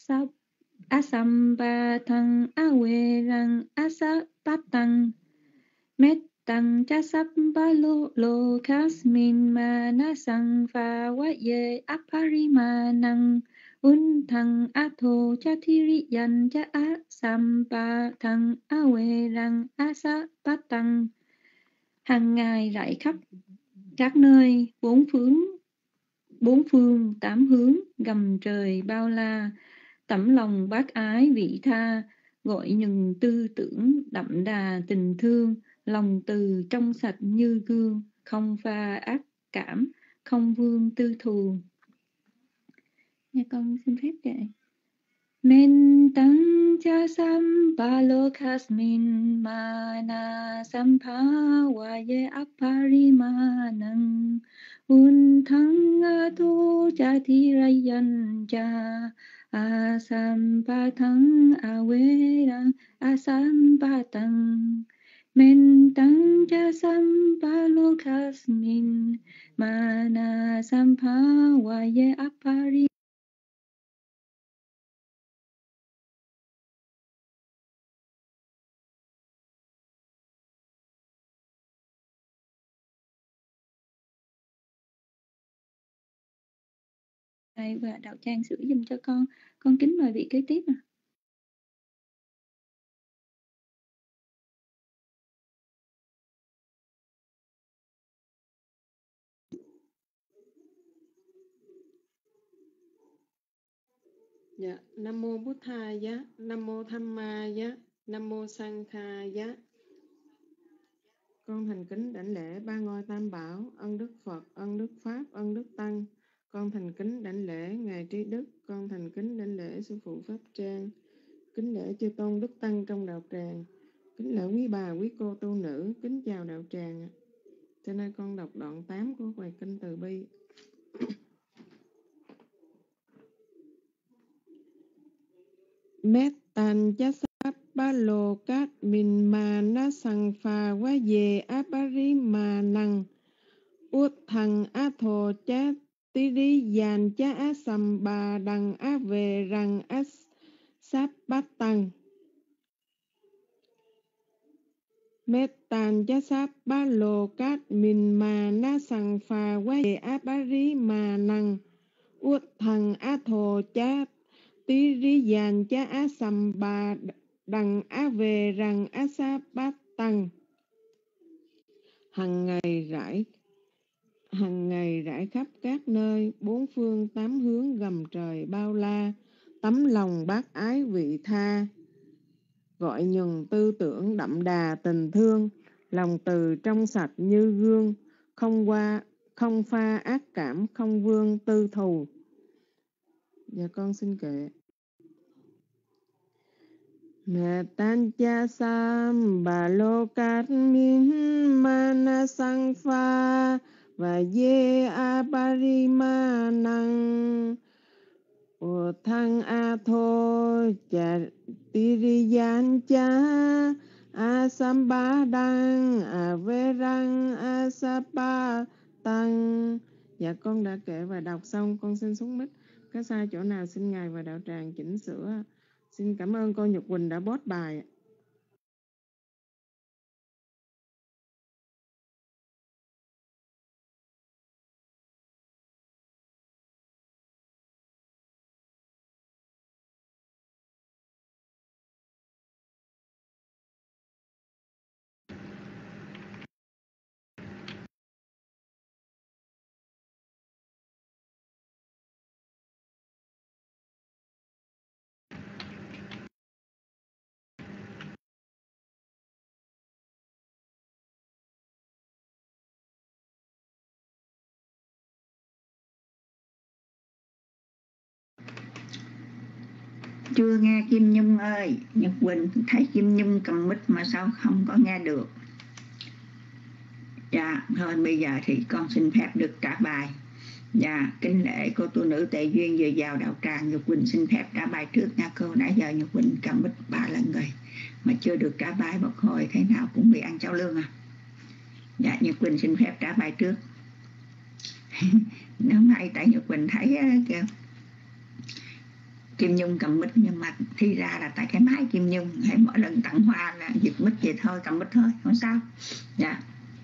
asam ba thang awe rang asa patang. Mét tăng cha sắp ba lô kasmin ma na sang pha wa ye aparima nang un thang ato cha thiri yan cha asam ba thang awe rang asa patang. Hàng ngày rải khắp các nơi, bốn phương tám hướng, gầm trời bao la, tấm lòng bác ái vị tha, gọi nhừng tư tưởng đậm đà tình thương, lòng từ trong sạch như gương, không pha ác cảm, không vương tư thù. Nhà con xin phép kệ. Men tăng cha sam ba lô kasmin ma na sampha wa ye aparima nang un thang ato cha thi rayan cha asam pa thang awe rang asam pa tang. Men tang cha sampalokasmin mana samphawaye apari. Và đạo tràng sửa giùm cho con kính mời vị kế tiếp ạ. Dạ, Nam mô Bụt Thaya, Nam mô Dhammaya, Nam mô Sankhaya. Con thành kính đảnh lễ ba ngôi tam bảo, ân đức Phật, ân đức Pháp, ân đức Tăng. Con thành kính đảnh lễ ngài Trí Đức, con thành kính đảnh lễ sư phụ Pháp Trang, kính lễ chư tôn đức tăng trong đạo tràng, kính lễ quý bà quý cô tu nữ, kính chào đạo tràng. Cho nên con đọc đoạn 8 của bài kinh Từ Bi. Mét tan chá sáp ba lô cát min ma na sang pha quá về á ba ri ma năng út thằng á thô chá tí ri dàn chá á sầm bà đằng á về rằng á sáp bát tăng. Mét tan chá sáp ba lô cát min ma na sang pha quá về á ba ri ma năng út thằng á thô chá tí ri dàn chá á sầm bà đằng á về rằng á sa bát tăng. Hằng ngày rải khắp các nơi, bốn phương tám hướng gầm trời bao la, tấm lòng bác ái vị tha, gọi nhường tư tưởng đậm đà tình thương, lòng từ trong sạch như gương, không pha ác cảm, không vương tư thù. Dạ con xin kệ. Mẹ tan cha sam bà lô cát min mana sang pha và ye a bari ma năng o thăng a thô cha tiriyan cha a samba đăng a ve răng a sapa tăng. Dạ con đã kể và đọc xong, con xin xuống mic. Có sai chỗ nào xin ngài và đạo tràng chỉnh sửa. Xin cảm ơn cô Nhật Quỳnh đã post bài. Chưa nghe Kim Nhung ơi. Nhật Quỳnh thấy Kim Nhung cầm mic mà sao không có nghe được. Dạ, thôi bây giờ thì con xin phép được trả bài. Dạ, kính lễ cô tu nữ Tệ Duyên vừa vào đạo tràng. Nhật Quỳnh xin phép trả bài trước nha cô. Nãy giờ Nhật Quỳnh cầm mic 3 lần rồi mà chưa được trả bài, một hồi thế nào cũng bị ăn cháo lương à. Dạ, Nhật Quỳnh xin phép trả bài trước. Nếu hay tại Nhật Quỳnh thấy kìa, Kim Nhung cầm mic nhưng mà thi ra là tại cái máy Kim Nhung, hãy mỗi lần tặng hoa là giật mic vậy thôi, cầm mic thôi, không sao. Dạ.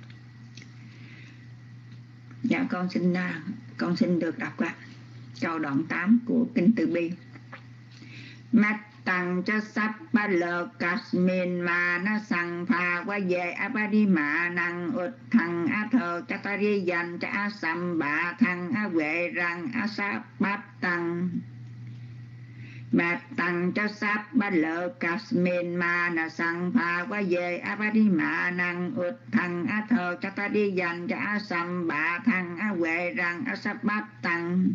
Dạ con xin được đọc câu đoạn 8 của kinh Từ Bi. Mát tăng cho sắp ba lơ kasmin ma na sang pha qua về abadi ma năng ut thằng a thơ cha ta ri dành cha a sam ba thằng a vệ rằng a sa bát tăng. Mát tăng cho sắp ba lơ kasmin ma na sang pha qua về abadi ma năng ut thằng a thơ cha ta ri dành cha a sam ba thằng a vệ rằng a sa bát tăng.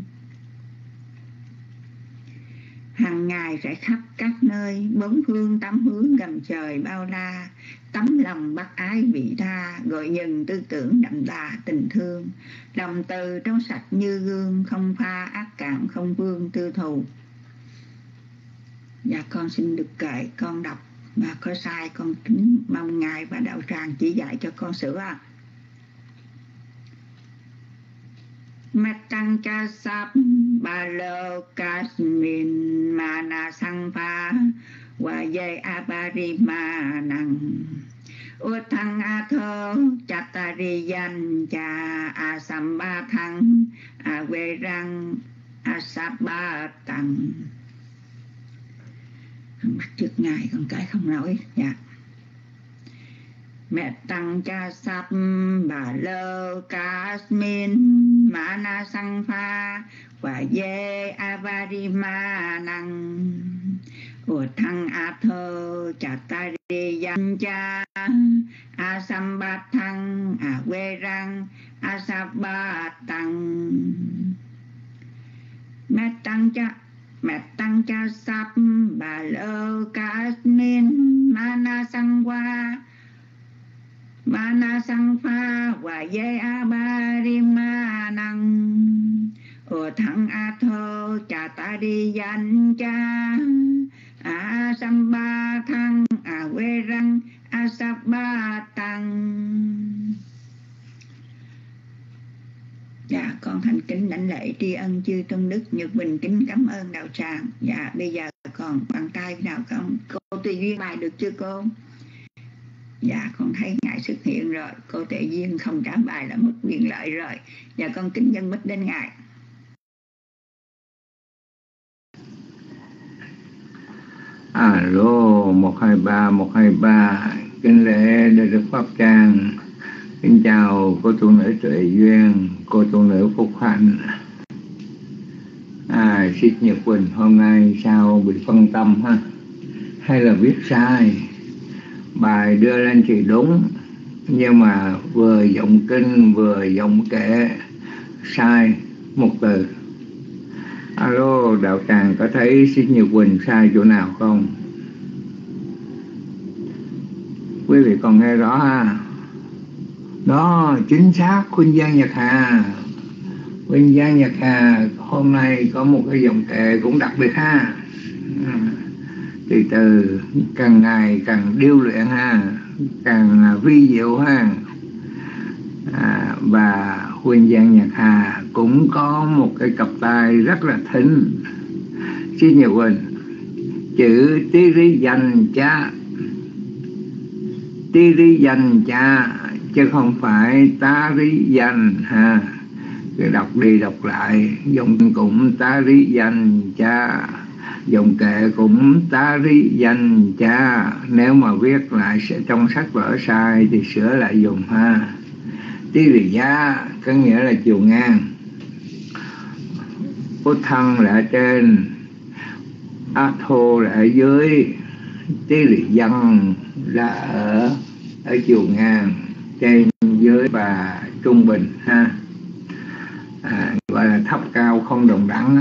Hằng ngày rải khắp các nơi, bốn phương tám hướng gầm trời bao la, tấm lòng bác ái vị tha, gọi nhân tư tưởng đậm đà tình thương, lòng từ trong sạch như gương, không pha ác cảm, không vương tư thù. Dạ con xin được kệ, con đọc Mà có sai con kính mong Ngài và đạo tràng chỉ dạy cho con sửa. Matang cha sap balo kasmin mana sangpa wa ye abarima nang utang atho chatariyan cha asamba thang averang asabatang. Bắt chước Ngài con cái không nổi. Dạ. Mẹ tăng cha sắp bà lơ kasmin mana sang pha và ye avarima năng ủa thăng a thơ chà ta đi danh cha a sam ba thăng a quê răng a sa ba tăng. Mẹ tăng cha sắp bà lơ kasmin mana sang qua mana sang pha và ye abarima năng ủa thăng a thơ chà ta đi danh cha a sam ba thăng a quê răng a sa ba tăng. Dạ, con thành kính đảnh lễ tri ân chư tôn đức, Nhật Bình kính cảm ơn đạo tràng. Dạ, bây giờ còn bàn tay nào con? Cô tùy duyên bài được chưa cô? Dạ, con thấy Ngài xuất hiện rồi. Cô tệ duyên không trả bài là mất quyền lợi rồi. Dạ, con kính dân mít đến Ngài. Alo 123 kính lễ Đại Đức Pháp Trang. Kính chào cô tu nữ Tuệ Duyên, cô tu nữ Phúc Hạnh. Sĩ Nhật Quỳnh hôm nay sao bị phân tâm ha? Hay là viết sai? Bài đưa lên thì đúng, nhưng mà vừa giọng kinh vừa giọng kệ sai một từ. Alo, đạo tràng có thấy Sĩ Nhật Quỳnh sai chỗ nào không? Quý vị còn nghe rõ ha? Đó, chính xác Khuynh Giang Nhật Hà. Khuynh Giang Nhật Hà hôm nay có một cái giọng kệ cũng đặc biệt ha. Từ từ càng ngày càng điêu luyện ha, càng vi diệu ha. Và Khuynh Giang Nhật Hà cũng có một cái cặp tay rất là thính. Xin nhờ Quỳnh, chữ tí rí dành cha, tí rí dành cha chứ không phải tá rí dành ha. Cái đọc đi đọc lại, dòng cũng tá rí dành cha, dòng kệ cũng tá rí dành cha. Nếu mà viết lại sẽ trong sách vở sai thì sửa lại dùng ha. Tí rì giá có nghĩa là chiều ngang, Út thăng là ở trên, Á thô là ở dưới, tí rì dân là ở chiều ngang, trên dưới và trung bình ha. Gọi là thấp cao không đồng đẳng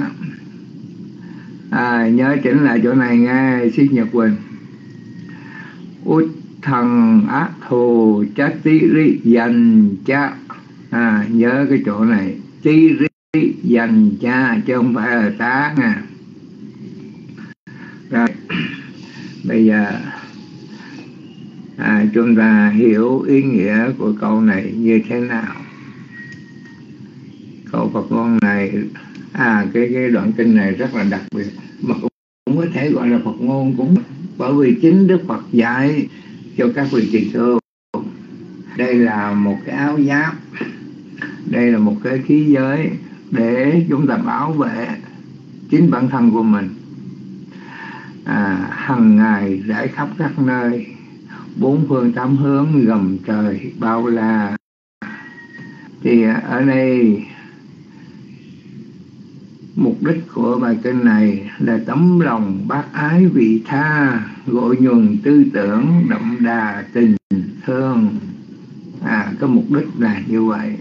á. Nhớ chỉnh lại chỗ này nghe Sĩ Nhật Quỳnh. Út thăng ác thù chá tí rí dành cha. Nhớ cái chỗ này, tí rí dành cha chứ không phải là tá nha. Rồi bây giờ chúng ta hiểu ý nghĩa của câu này như thế nào. Câu Phật ngôn này, cái đoạn kinh này rất là đặc biệt, mà cũng có thể gọi là Phật ngôn cũng bởi vì chính Đức Phật dạy cho các vị tỳ kheo. Đây là một cái áo giáp, đây là một cái khí giới để chúng ta bảo vệ chính bản thân của mình. Hằng ngày rải khắp các nơi, bốn phương tám hướng gầm trời bao la. Thì ở đây mục đích của bài kinh này là tấm lòng bác ái vị tha, gội nhuần tư tưởng, đậm đà tình thương. Cái mục đích là như vậy.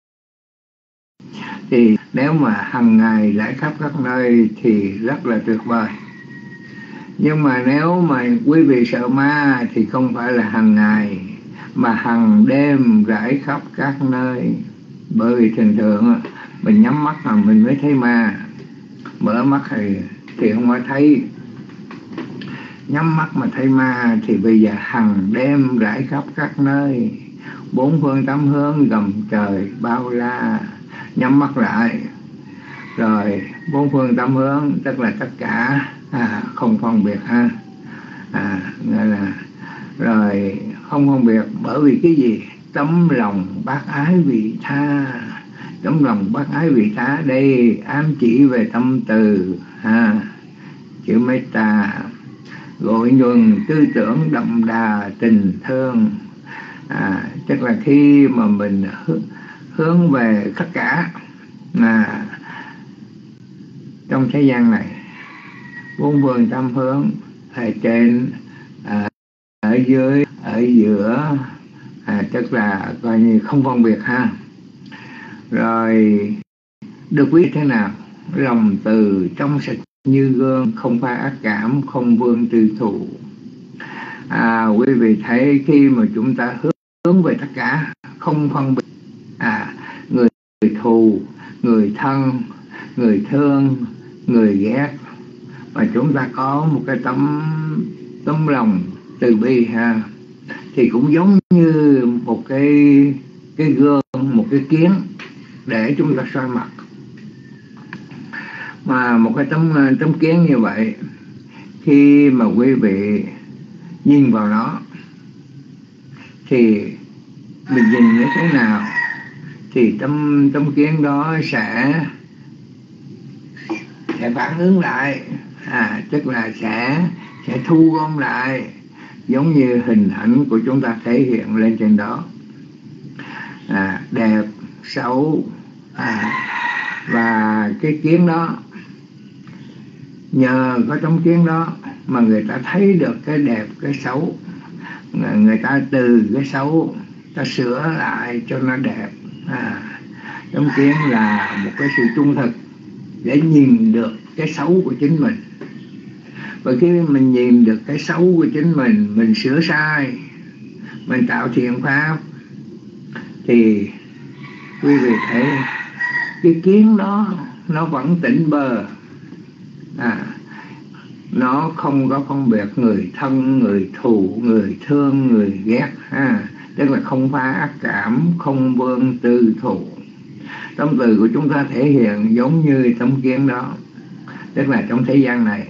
Thì nếu mà hằng ngày rải khắp các nơi thì rất là tuyệt vời. Nhưng mà nếu mà quý vị sợ ma thì không phải là hằng ngày, mà hằng đêm rải khắp các nơi. Bởi vì thường thường mình nhắm mắt mà mình mới thấy ma, mở mắt thì không có thấy. nhắm mắt mà thấy ma thì bây giờ hằng đêm rải khắp các nơi, bốn phương tám hướng gầm trời bao la. Nhắm mắt lại rồi bốn phương tám hướng tức là tất cả, không phân biệt ha, gọi là rồi không phân biệt. Bởi vì cái gì? Tấm lòng bác ái vị tha. Tấm lòng bác ái vị tha đây ám chỉ về tâm từ chữ metta, gọi nhuần tư tưởng đậm đà tình thương. Tức là khi mà mình hướng về tất cả trong thế gian này, bốn phương tám hướng, ở trên, ở dưới, ở giữa, tức là coi như không phân biệt ha. Rồi được biết thế nào? Lòng từ trong sạch như gương, không phá ác cảm, không vương tư thù. Quý vị thấy khi mà chúng ta hướng về tất cả, không phân biệt người thù, người thân, người thương, người ghét, mà chúng ta có một cái tấm lòng từ bi ha, thì cũng giống như một cái gương, một cái kiến để chúng ta soi mặt. Mà một cái tấm kiến như vậy, khi mà quý vị nhìn vào nó thì mình nhìn như thế nào thì tấm kiến đó sẽ phản ứng lại, tức là sẽ thu gom lại giống như hình ảnh của chúng ta thể hiện lên trên đó, đẹp, xấu, và cái kiến đó, nhờ có tấm kiến đó mà người ta thấy được cái đẹp, cái xấu, người ta từ cái xấu ta sửa lại cho nó đẹp. Tấm kiến là một cái sự trung thực để nhìn được cái xấu của chính mình. Và khi mình nhìn được cái xấu của chính mình sửa sai, mình tạo thiện pháp, thì quý vị thấy cái kiến đó nó vẫn tỉnh bơ, nó không có phân biệt người thân, người thù, người thương, người ghét, tức là không phá ác cảm, không vương tư thù. Tâm từ của chúng ta thể hiện giống như tấm kiến đó, tức là trong thế gian này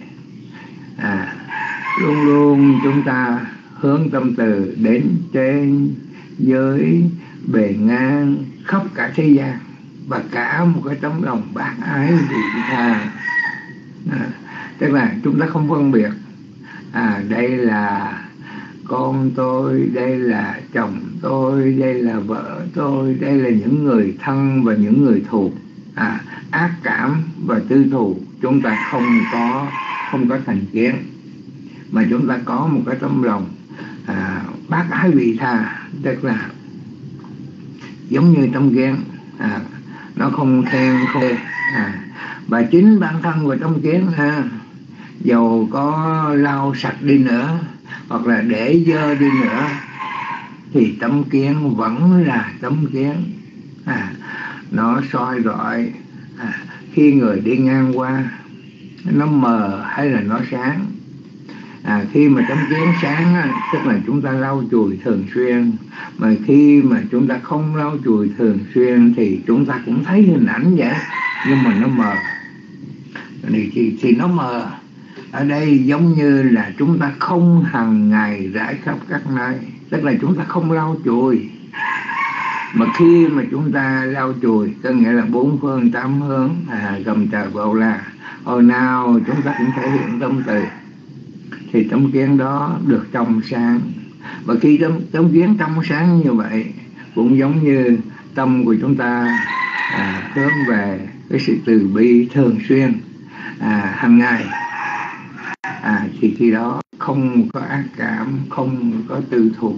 luôn luôn chúng ta hướng tâm từ đến trên dưới bề ngang khắp cả thế gian, và cả một cái tấm lòng bác ái vị tha. Tức là chúng ta không phân biệt đây là con tôi, đây là chồng tôi, đây là vợ tôi, đây là những người thân và những người thù. Ác cảm và tư thù chúng ta không có thành kiến, mà chúng ta có một cái tấm lòng bác ái vị tha, tức là giống như tấm kiến, nó không khen không và chính bản thân của tấm kiến dầu có lau sạch đi nữa hoặc là để dơ đi nữa thì tấm kiến vẫn là tấm kiến. Nó soi rọi khi người đi ngang qua, nó mờ hay là nó sáng. Khi mà tấm kiến sáng tức là chúng ta lau chùi thường xuyên, mà khi mà chúng ta không lau chùi thường xuyên thì chúng ta cũng thấy hình ảnh vậy, nhưng mà nó mờ. Thì nó mờ ở đây giống như là chúng ta không hàng ngày rải khắp các nơi, tức là chúng ta không lau chùi. Mà khi mà chúng ta lau chùi có nghĩa là bốn phương tám hướng gầm trời bao la, hồi nào chúng ta cũng thể hiện tâm từ, thì tấm kiến đó được trong sáng. Và khi tấm kiến trong sáng như vậy cũng giống như tâm của chúng ta hướng về cái sự từ bi thường xuyên hàng ngày, thì khi đó không có ác cảm, không có tư thù.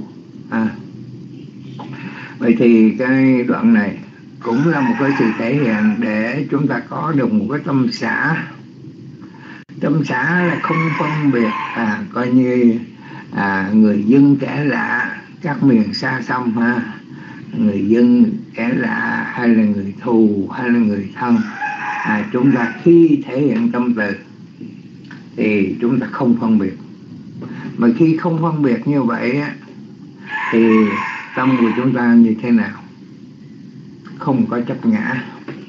Vậy thì cái đoạn này cũng là một cái sự thể hiện để chúng ta có được một cái tâm xã. Tâm xã là không phân biệt, coi như người dân kẻ lạ, các miền xa xăm người dân kẻ lạ hay là người thù hay là người thân, chúng ta khi thể hiện tâm từ thì chúng ta không phân biệt. Mà khi không phân biệt như vậy á, thì tâm của chúng ta như thế nào? Không có chấp ngã.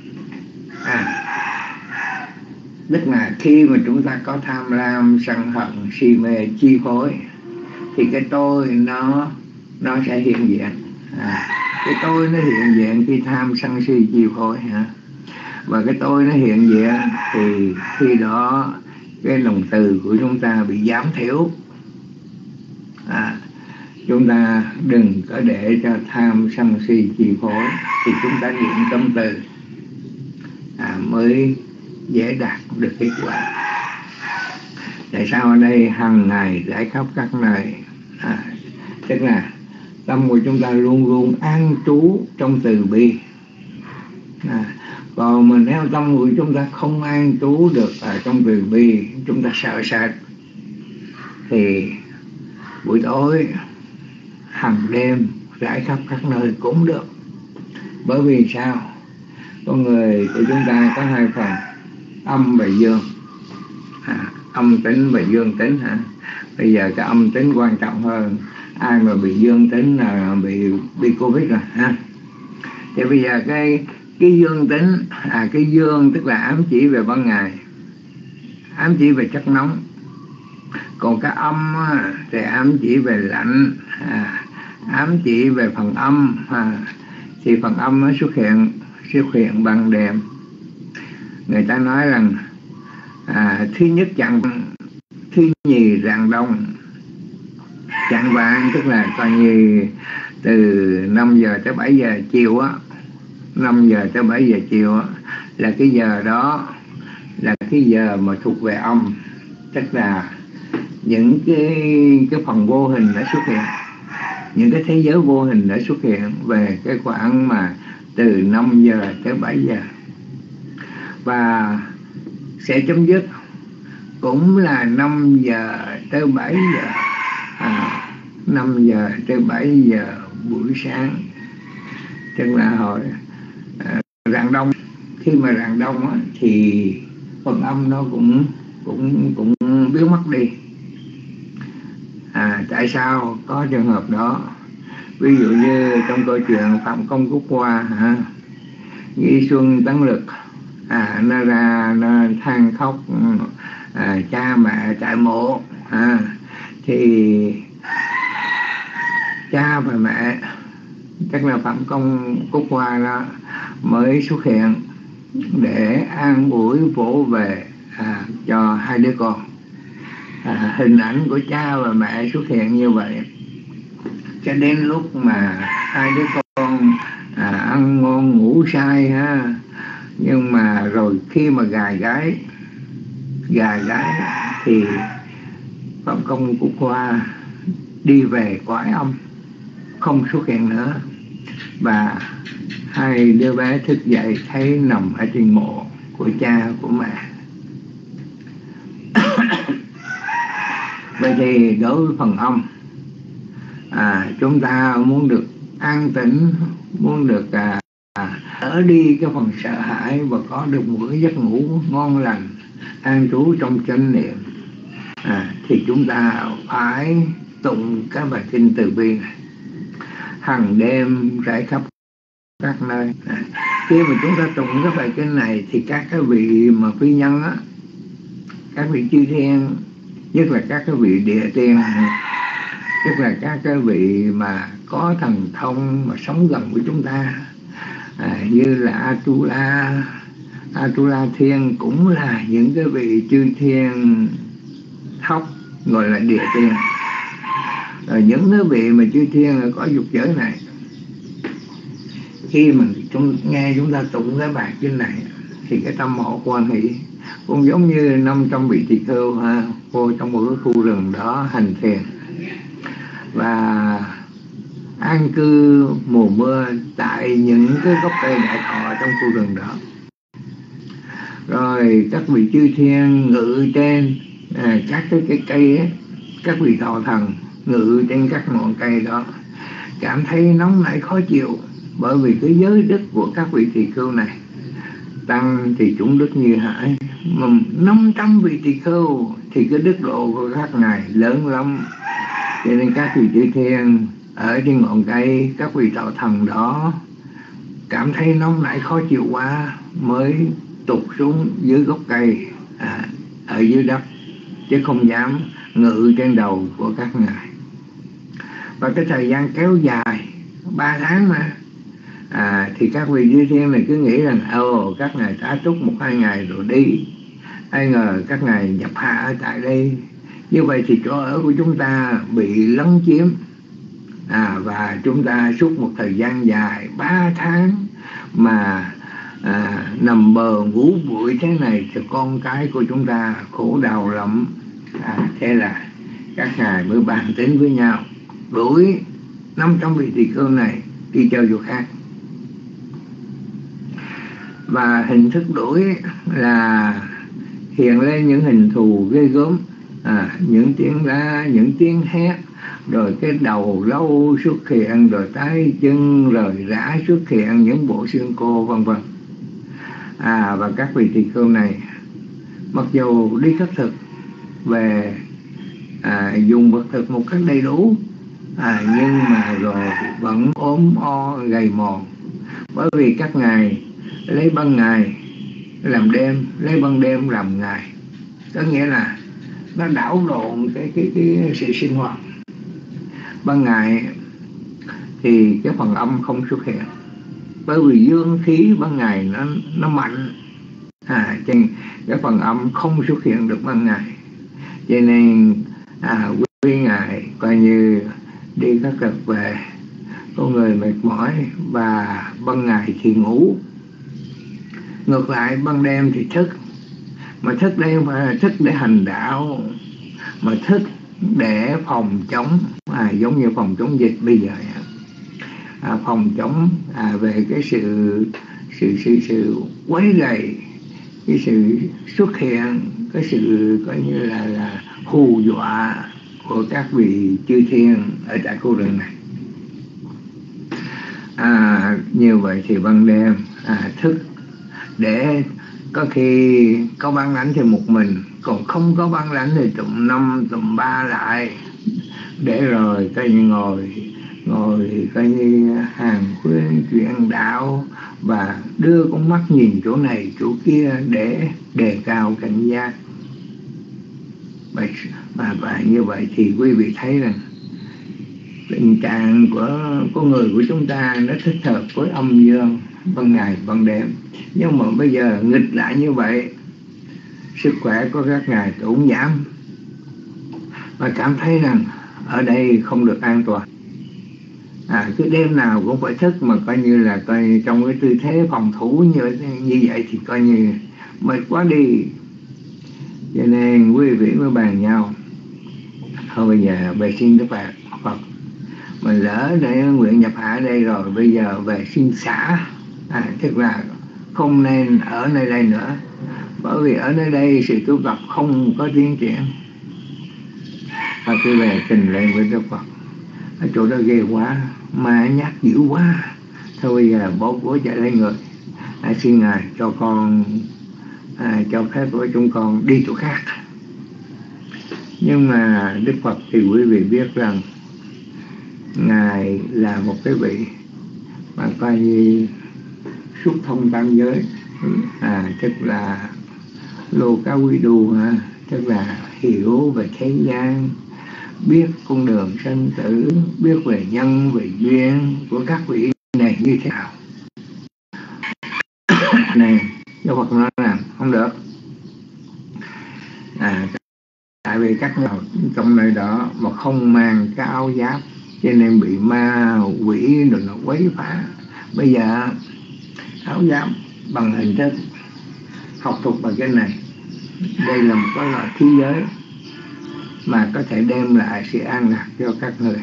Tức là khi mà chúng ta có tham lam, sân hận, si mê chi phối, thì cái tôi nó sẽ hiện diện. Cái tôi nó hiện diện khi tham sân si chi phối. Và cái tôi nó hiện diện thì khi đó cái lòng từ của chúng ta bị giảm thiểu. Chúng ta đừng có để cho tham sân si chi phối, thì chúng ta niệm tâm từ mới dễ đạt được kết quả. Tại sao ở đây hàng ngày rải khắp các nơi? Tức là tâm của chúng ta luôn luôn an trú trong từ bi. Còn mình nếu tâm của chúng ta không an trú được ở trong từ bi, chúng ta sợ sệt, thì buổi tối hàng đêm rải khắp các nơi cũng được. Bởi vì sao? Con người của chúng ta có hai phần, âm và dương. Âm tính và dương tính. Bây giờ cái âm tính quan trọng hơn. Ai mà bị dương tính là bị Covid rồi. Thì bây giờ cái dương tính, cái dương tức là ám chỉ về ban ngày, ám chỉ về chất nóng. Còn cái âm thì ám chỉ về lạnh, ám chỉ về phần âm. Thì phần âm nó xuất hiện ban đêm. Người ta nói rằng thứ nhất chạng, thứ nhì rạng đông. Chạng vạng tức là coi như từ 5 giờ tới 7 giờ chiều á, 5 giờ tới 7 giờ chiều á, là cái giờ đó là cái giờ mà thuộc về âm. Tức là những cái phần vô hình đã xuất hiện, những cái thế giới vô hình đã xuất hiện về cái khoảng mà từ 5 giờ tới 7 giờ. Và sẽ chấm dứt cũng là 5 giờ tới 7 giờ. 5 giờ tới 7 giờ buổi sáng. Tức là hồi rạng đông. Khi mà rạng đông á, thì phần âm nó cũng biến mất đi. Tại sao có trường hợp đó? Ví dụ như trong câu chuyện Phạm Công Cúc Hoa, Nghi Xuân Tấn Lực, nó ra nó than khóc cha mẹ tại mộ. Thì cha và mẹ, tức là Phạm Công Cúc Hoa đó, mới xuất hiện để an ủi vỗ về cho hai đứa con. Hình ảnh của cha và mẹ xuất hiện như vậy, cho đến lúc mà hai đứa con ăn ngon ngủ say nhưng mà rồi khi mà gài gái thì Phạm Công Cúc Hoa đi về cõi âm, không xuất hiện nữa. Và hai đứa bé thức dậy thấy nằm ở trên mộ của cha của mẹ. Vậy thì đối với phần âm, chúng ta muốn được an tĩnh, muốn được đỡ đi cái phần sợ hãi và có được một cái giấc ngủ ngon lành, an trú trong chánh niệm, thì chúng ta phải tụng các bài kinh từ bi này hàng đêm rải khắp các nơi. Khi mà chúng ta tụng các bài kinh này thì các cái vị mà phi nhân á, các vị chư thiên, nhất là các cái vị địa tiên, tức là các cái vị mà có thần thông mà sống gần với chúng ta, như là Atula Thiên, cũng là những cái vị chư thiên thấp gọi là địa tiên. Rồi những cái vị mà chư thiên có dục giới này, khi mà nghe chúng ta tụng cái bài kinh này thì cái tâm họ quan hỷ, cũng giống như 500 vị tỳ khưu vô trong một cái khu rừng đó hành thiền và an cư mùa mưa tại những cái gốc cây đại thọ trong khu rừng đó. Rồi các vị chư thiên ngự trên các cái cây ấy, các vị thọ thần ngự trên các ngọn cây đó, cảm thấy nóng nảy khó chịu, bởi vì cái giới đức của các vị tỳ khưu này. Tăng thì chúng đức như hải, mà 500 vị tỳ khưu thì cái đức độ của các ngài lớn lắm, cho nên các vị chư thiên ở trên ngọn cây, các vị tạo thần đó cảm thấy nóng nảy khó chịu quá mới tụt xuống dưới gốc cây ở dưới đất, chứ không dám ngự trên đầu của các ngài. Và cái thời gian kéo dài 3 tháng mà thì các vị chư thiên này cứ nghĩ rằng các ngài tá túc 1-2 ngày rồi đi. Ai ngờ các ngài nhập hạ ở tại đây. Như vậy thì chỗ ở của chúng ta bị lấn chiếm, và chúng ta suốt một thời gian dài 3 tháng mà nằm bờ ngủ bụi thế này thì con cái của chúng ta khổ đau lắm. Thế là các ngài mới bàn tính với nhau đuổi 500 vị tỳ khưu này đi chơi chỗ khác. Và hình thức đuổi là hiện lên những hình thù ghê gớm, những tiếng la, những tiếng hét, rồi cái đầu lâu xuất hiện, rồi tay chân rồi rã xuất hiện, những bộ xương cô vân vân. Và các vị tỳ khưu này mặc dù đi khất thực về dùng vật thực một cách đầy đủ, nhưng mà rồi vẫn ốm o gầy mòn, bởi vì các ngài lấy ban ngày làm đêm, lấy ban đêm làm ngày, có nghĩa là nó đảo lộn cái sự sinh hoạt. Ban ngày thì cái phần âm không xuất hiện, bởi vì dương khí ban ngày nó mạnh, cho cái phần âm không xuất hiện được ban ngày. Cho nên quý ngài coi như đi khất thực về, có người mệt mỏi và ban ngày thì ngủ. Ngược lại ban đêm thì thức, mà thức đây không phải là thức để hành đạo, mà thức để phòng chống, giống như phòng chống dịch bây giờ, phòng chống về cái sự quấy rầy, cái sự xuất hiện, cái sự coi như là hù dọa của các vị chư thiên ở tại khu rừng này. Như vậy thì ban đêm thức để có khi có bản lãnh thì một mình, còn không có bản lãnh thì tụm 5 tụm 3 lại, để rồi coi như ngồi coi như hàng khuyên chuyện đạo và đưa con mắt nhìn chỗ này chỗ kia để đề cao cảnh giác. Và như vậy thì quý vị thấy rằng tình trạng của người của chúng ta nó thích hợp với âm dương ban ngày ban đêm. Nhưng mà bây giờ nghịch lại như vậy, sức khỏe của các ngài tổn giảm và cảm thấy rằng ở đây không được an toàn. Cứ đêm nào cũng phải thức, mà coi như là trong cái tư thế phòng thủ như vậy thì coi như mệt quá đi. Cho nên quý vị mới bàn nhau, thôi bây giờ về xin Đức Phật, mình lỡ để nguyện nhập hạ đây rồi, bây giờ về xin xả, tức là không nên ở nơi đây nữa, bởi vì ở nơi đây sự tu tập không có tiến triển. Và tôi về trình lên với Đức Phật, ở chỗ đó ghê quá, mà nhát dữ quá, thôi bây giờ bố chạy lên người, xin ngài cho con cho phép của chúng con đi chỗ khác. Nhưng mà Đức Phật thì quý vị biết rằng ngài là một cái vị mà coi như xuất thông tam giới, tức là lô cá quý đu, tức là hiểu về thế gian, biết con đường sinh tử, biết về nhân về duyên của các vị này như thế nào. Này Đức Phật nói là không được, tại vì các ngài trong nơi đó mà không mang cái áo giáp, cho nên bị ma quỷ rồi nó quấy phá. Bây giờ áo giáp bằng hình thức học thuộc bằng cái này, đây là một cái loại khí giới mà có thể đem lại sự an lạc cho các người.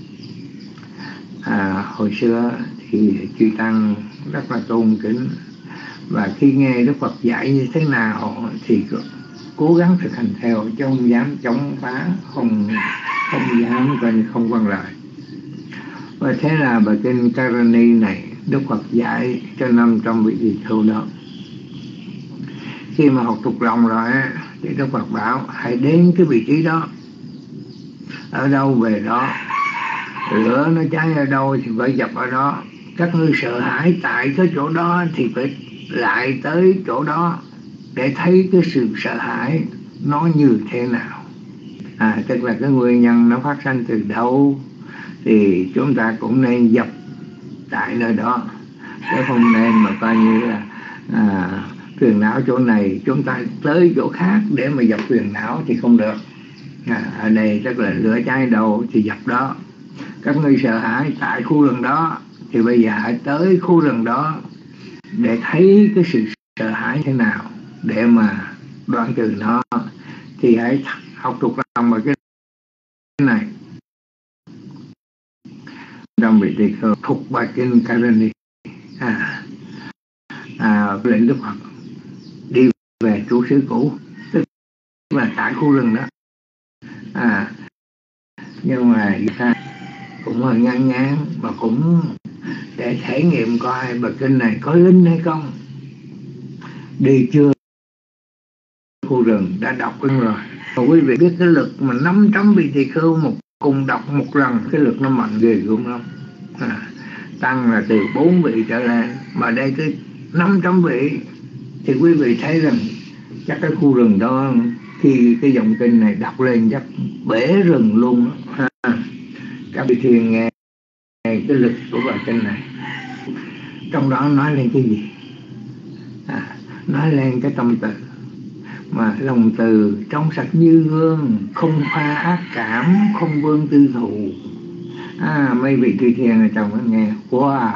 Hồi xưa thì chư tăng rất là tôn kính, và khi nghe Đức Phật dạy như thế nào thì cố gắng thực hành theo, chứ không dám chống phá, không dám coi như không vâng lời. Và thế là bài kinh Karani này Đức Phật dạy cho 500 vị tỳ khưu đó. Khi mà học thuộc lòng rồi Thì Đức Phật bảo hãy đến cái vị trí đó, ở đâu về đó, lửa nó cháy ở đâu thì phải dập ở đó. Các ngươi sợ hãi tại cái chỗ đó thì phải lại tới chỗ đó để thấy cái sự sợ hãi nó như thế nào. Tức là cái nguyên nhân nó phát sinh từ đâu thì chúng ta cũng nên dập tại nơi đó, chứ không nên mà coi như là phiền não chỗ này chúng ta tới chỗ khác để mà dập phiền não thì không được. Ở đây tức là lửa cháy đâu thì dập đó. Các ngươi sợ hãi tại khu rừng đó thì bây giờ hãy tới khu rừng đó để thấy cái sự sợ hãi thế nào để mà đoạn trừ nó. Thì hãy học thuộc lòng vào cái này. Trong vị tỳ kheo thuộc bài kinh Karani, lệnh Đức Phật đi về trú xứ cũ, tức là tại khu rừng đó. Nhưng mà cũng hơi ngán ngán mà cũng để thể nghiệm coi bài kinh này có linh hay không. Đi chưa khu rừng đã đọc kinh rồi. Và quý vị biết cái lực mà 500 vị tỳ kheo cùng đọc một lần, cái lực nó mạnh ghê gớm lắm. Tăng là từ 4 vị trở lên, mà đây tới 500 vị thì quý vị thấy rằng chắc cái khu rừng đó khi cái dòng kinh này đọc lên chắc bể rừng luôn. Các vị thiền nghe cái lực của bài kinh này, trong đó nói lên cái gì? Nói lên cái tâm từ, mà lòng từ trong sạch như gương, không pha ác cảm, không vương tư thù. Mấy vị tỳ thiền ở trong nó nghe wow,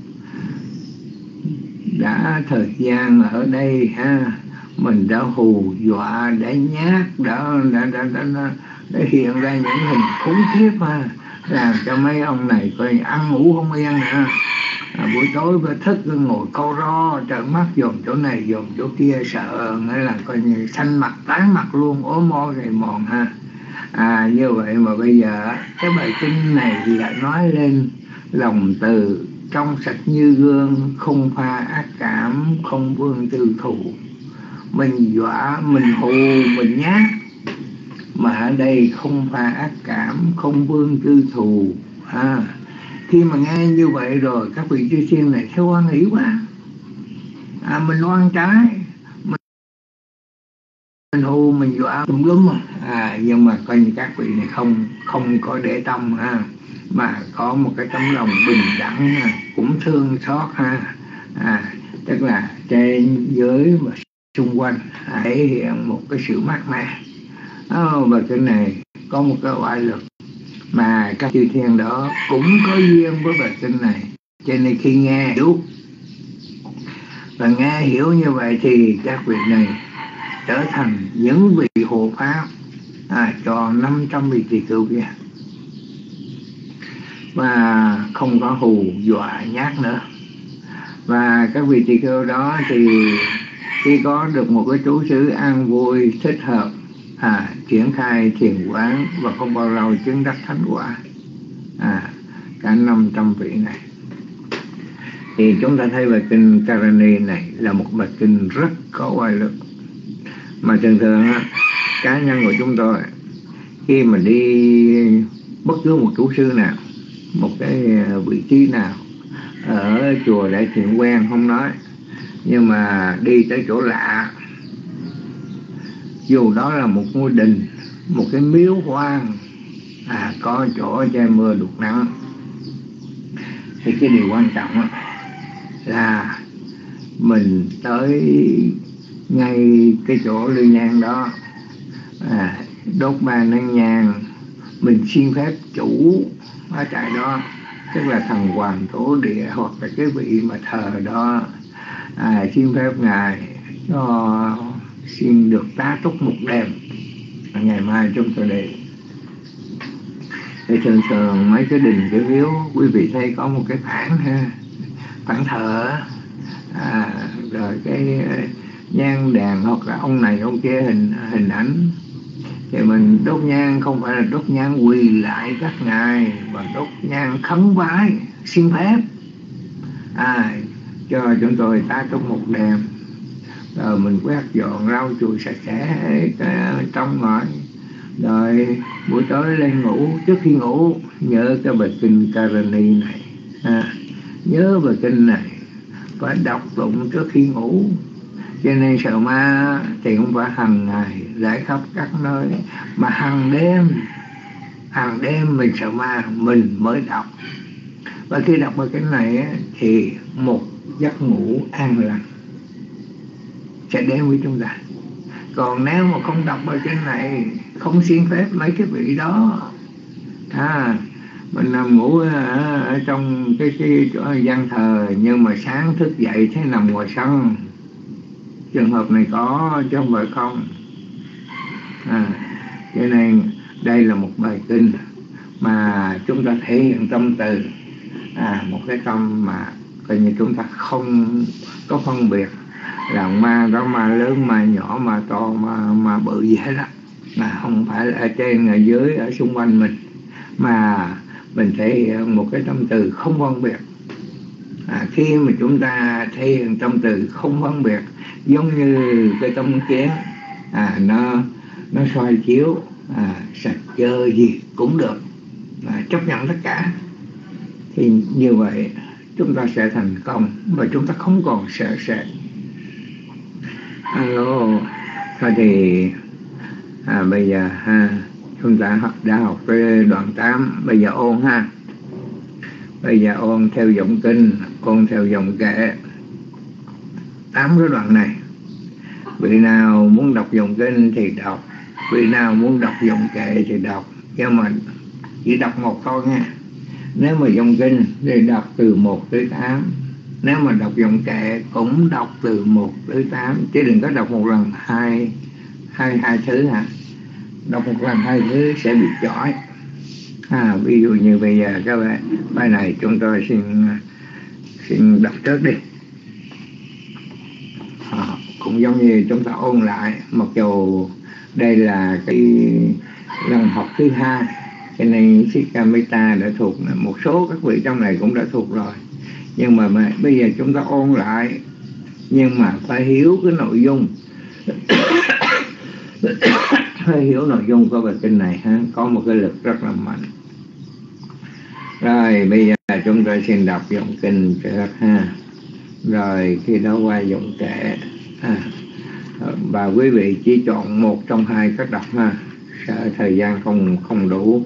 đã thời gian ở đây mình đã hù dọa, đã nhát, đã hiện ra những hình khủng khiếp làm cho mấy ông này coi ăn ngủ không yên nữa. Buổi tối phải thức ngồi câu ro, trợn mắt dòm chỗ này dòm chỗ kia, sợ nghĩa là coi như xanh mặt tái mặt luôn, ốm mo gầy mòn như vậy mà bây giờ cái bài kinh này thì lại nói lên lòng từ trong sạch như gương, không pha ác cảm, không vương tư thù. Mình dọa, mình hù, mình nhát, mà ở đây không pha ác cảm, không vương tư thù. Khi mà nghe như vậy rồi các vị chư thiên này theo quan nghĩ quá, mình oan trái, mình hù, mình dọa tùm lum nhưng mà coi như các vị này không có để tâm mà có một cái tấm lòng bình đẳng, cũng thương xót tức là trên dưới và xung quanh thể hiện một cái sự mát mẻ. Và cái này có một cái oai lực mà các chư thiên đó cũng có duyên với bài kinh này, cho nên khi nghe hiểu và nghe hiểu như vậy thì các vị này trở thành những vị hộ pháp cho 500 vị tỳ kheo kia, và không có hù dọa nhát nữa. Và các vị tỳ kheo đó thì khi có được một cái trú xứ an vui thích hợp, triển khai thiền quán và không bao lâu chứng đắc thánh quả. Cả 500 vị này thì chúng ta thấy bài kinh Karani này là một bài kinh rất có oai lực, mà thường thường cá nhân của chúng tôi khi mà đi bất cứ một trú xứ nào, một cái vị trí nào, ở chùa Đại Thiện quen không nói, nhưng mà đi tới chỗ lạ, dù đó là một ngôi đình, một cái miếu hoang, có chỗ che mưa đục nắng, thì cái điều quan trọng là mình tới ngay cái chỗ lư nhang đó, đốt 3 nén nhang, mình xin phép chủ ở trại đó, tức là thần hoàng thổ địa hoặc là cái vị mà thờ đó, xin phép ngài cho xin được tá túc một đêm, ngày mai chúng tôi đi. Thì thường thường mấy cái đình cái miếu quý vị thấy có một cái phản thờ, rồi cái nhang đèn hoặc là ông này ông kia hình ảnh, thì mình đốt nhang không phải là đốt nhang quỳ lại các ngài, mà đốt nhang khấn vái xin phép cho chúng tôi tá túc một đêm. rồi mình quét dọn rau chùi sạch sẽ trong ngõ. Rồi buổi tối lên ngủ, trước khi ngủ nhớ cái bài kinh Karani này, nhớ bài kinh này phải đọc tụng trước khi ngủ. Cho nên sợ ma thì không phải hàng ngày rải khắp các nơi, mà hàng đêm mình sợ ma mình mới đọc. Và khi đọc bài kinh này thì một giấc ngủ an lành sẽ đến với chúng ta. Còn nếu mà không đọc bài kinh này, không xin phép mấy cái vị đó, mình nằm ngủ ở trong cái chỗ gian thờ, nhưng mà sáng thức dậy thấy nằm ngoài sân. Trường hợp này có chứ không phải không. Cho nên đây là một bài kinh mà chúng ta thể hiện tâm từ, một cái tâm mà coi như chúng ta không có phân biệt là ma đó ma lớn, ma nhỏ, ma to, ma bự gì hết á, mà không phải là ở trên ở dưới ở xung quanh mình, mà mình thể hiện một cái tâm từ không phân biệt. Khi mà chúng ta thể hiện tâm từ không phân biệt, giống như cái tấm chén nó soi chiếu sạch chơ gì cũng được, chấp nhận tất cả, thì như vậy chúng ta sẽ thành công và chúng ta không còn sợ sệt. Alo, thôi thì bây giờ chúng ta đã học cái đoạn 8, bây giờ ôn ha. Bây giờ ôn theo giọng kinh, ôn theo giọng kệ 8 cái đoạn này. Vị nào muốn đọc giọng kinh thì đọc, vị nào muốn đọc giọng kệ thì đọc, nhưng mà chỉ đọc một thôi nha. Nếu mà giọng kinh thì đọc từ 1 tới 8. Nếu mà đọc giọng kệ cũng đọc từ 1 tới 8, chứ đừng có đọc một lần hai thứ Đọc một lần 2 thứ sẽ bị chói. Ví dụ như bây giờ các bạn bài này chúng tôi xin đọc trước đi. Cũng giống như chúng ta ôn lại, mặc dù đây là cái lần học thứ 2, cho nên Sikamita đã thuộc, một số các vị trong này cũng đã thuộc rồi, nhưng mà bây giờ chúng ta ôn lại, nhưng mà phải hiểu cái nội dung phải hiểu nội dung của bài kinh này có một cái lực rất là mạnh. Rồi bây giờ chúng ta xin đọc giọng kinh trước rồi khi đó qua giọng kệ. Và quý vị chỉ chọn một trong 2 cách đọc sợ thời gian không đủ.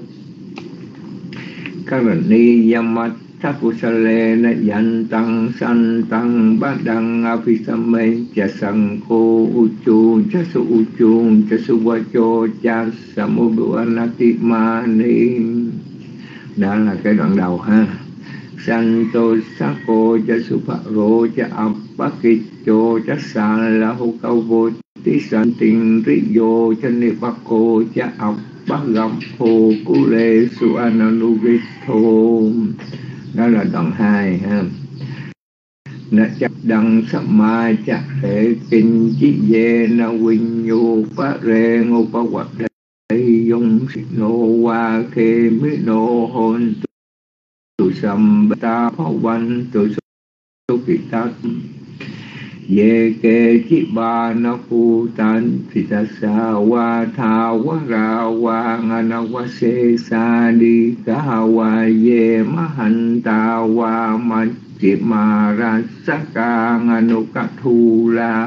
Karani yamat Takusale na yan tăng san tăng bát đăng apisame cha sang cô uchu cha su uchu cha su vacho cha samubuanati mani. Đó là cái đoạn đầu ha. Santo sako cha su pharo cha apakicho cha san la hu cao vô tí san tình riyo cha nipako cha bác gặp hồ cú lê su ananugito. Đó là đoạn 2 ha. Na chắc đăng sắp mai chắc hệ kinh chí dê na huynh nhu phá rê ngô phá hoạt đầy dung xích nô hoa khê mỹ nô hôn tù sầm ta phá văn tù số kỳ tát ye kê chí ba na phu tan phi ta sa wa tha wa ra wa ngana wa se sa đi ka wa ye ma han ta wa ma chi ma ra sa ka nganu ka thu la.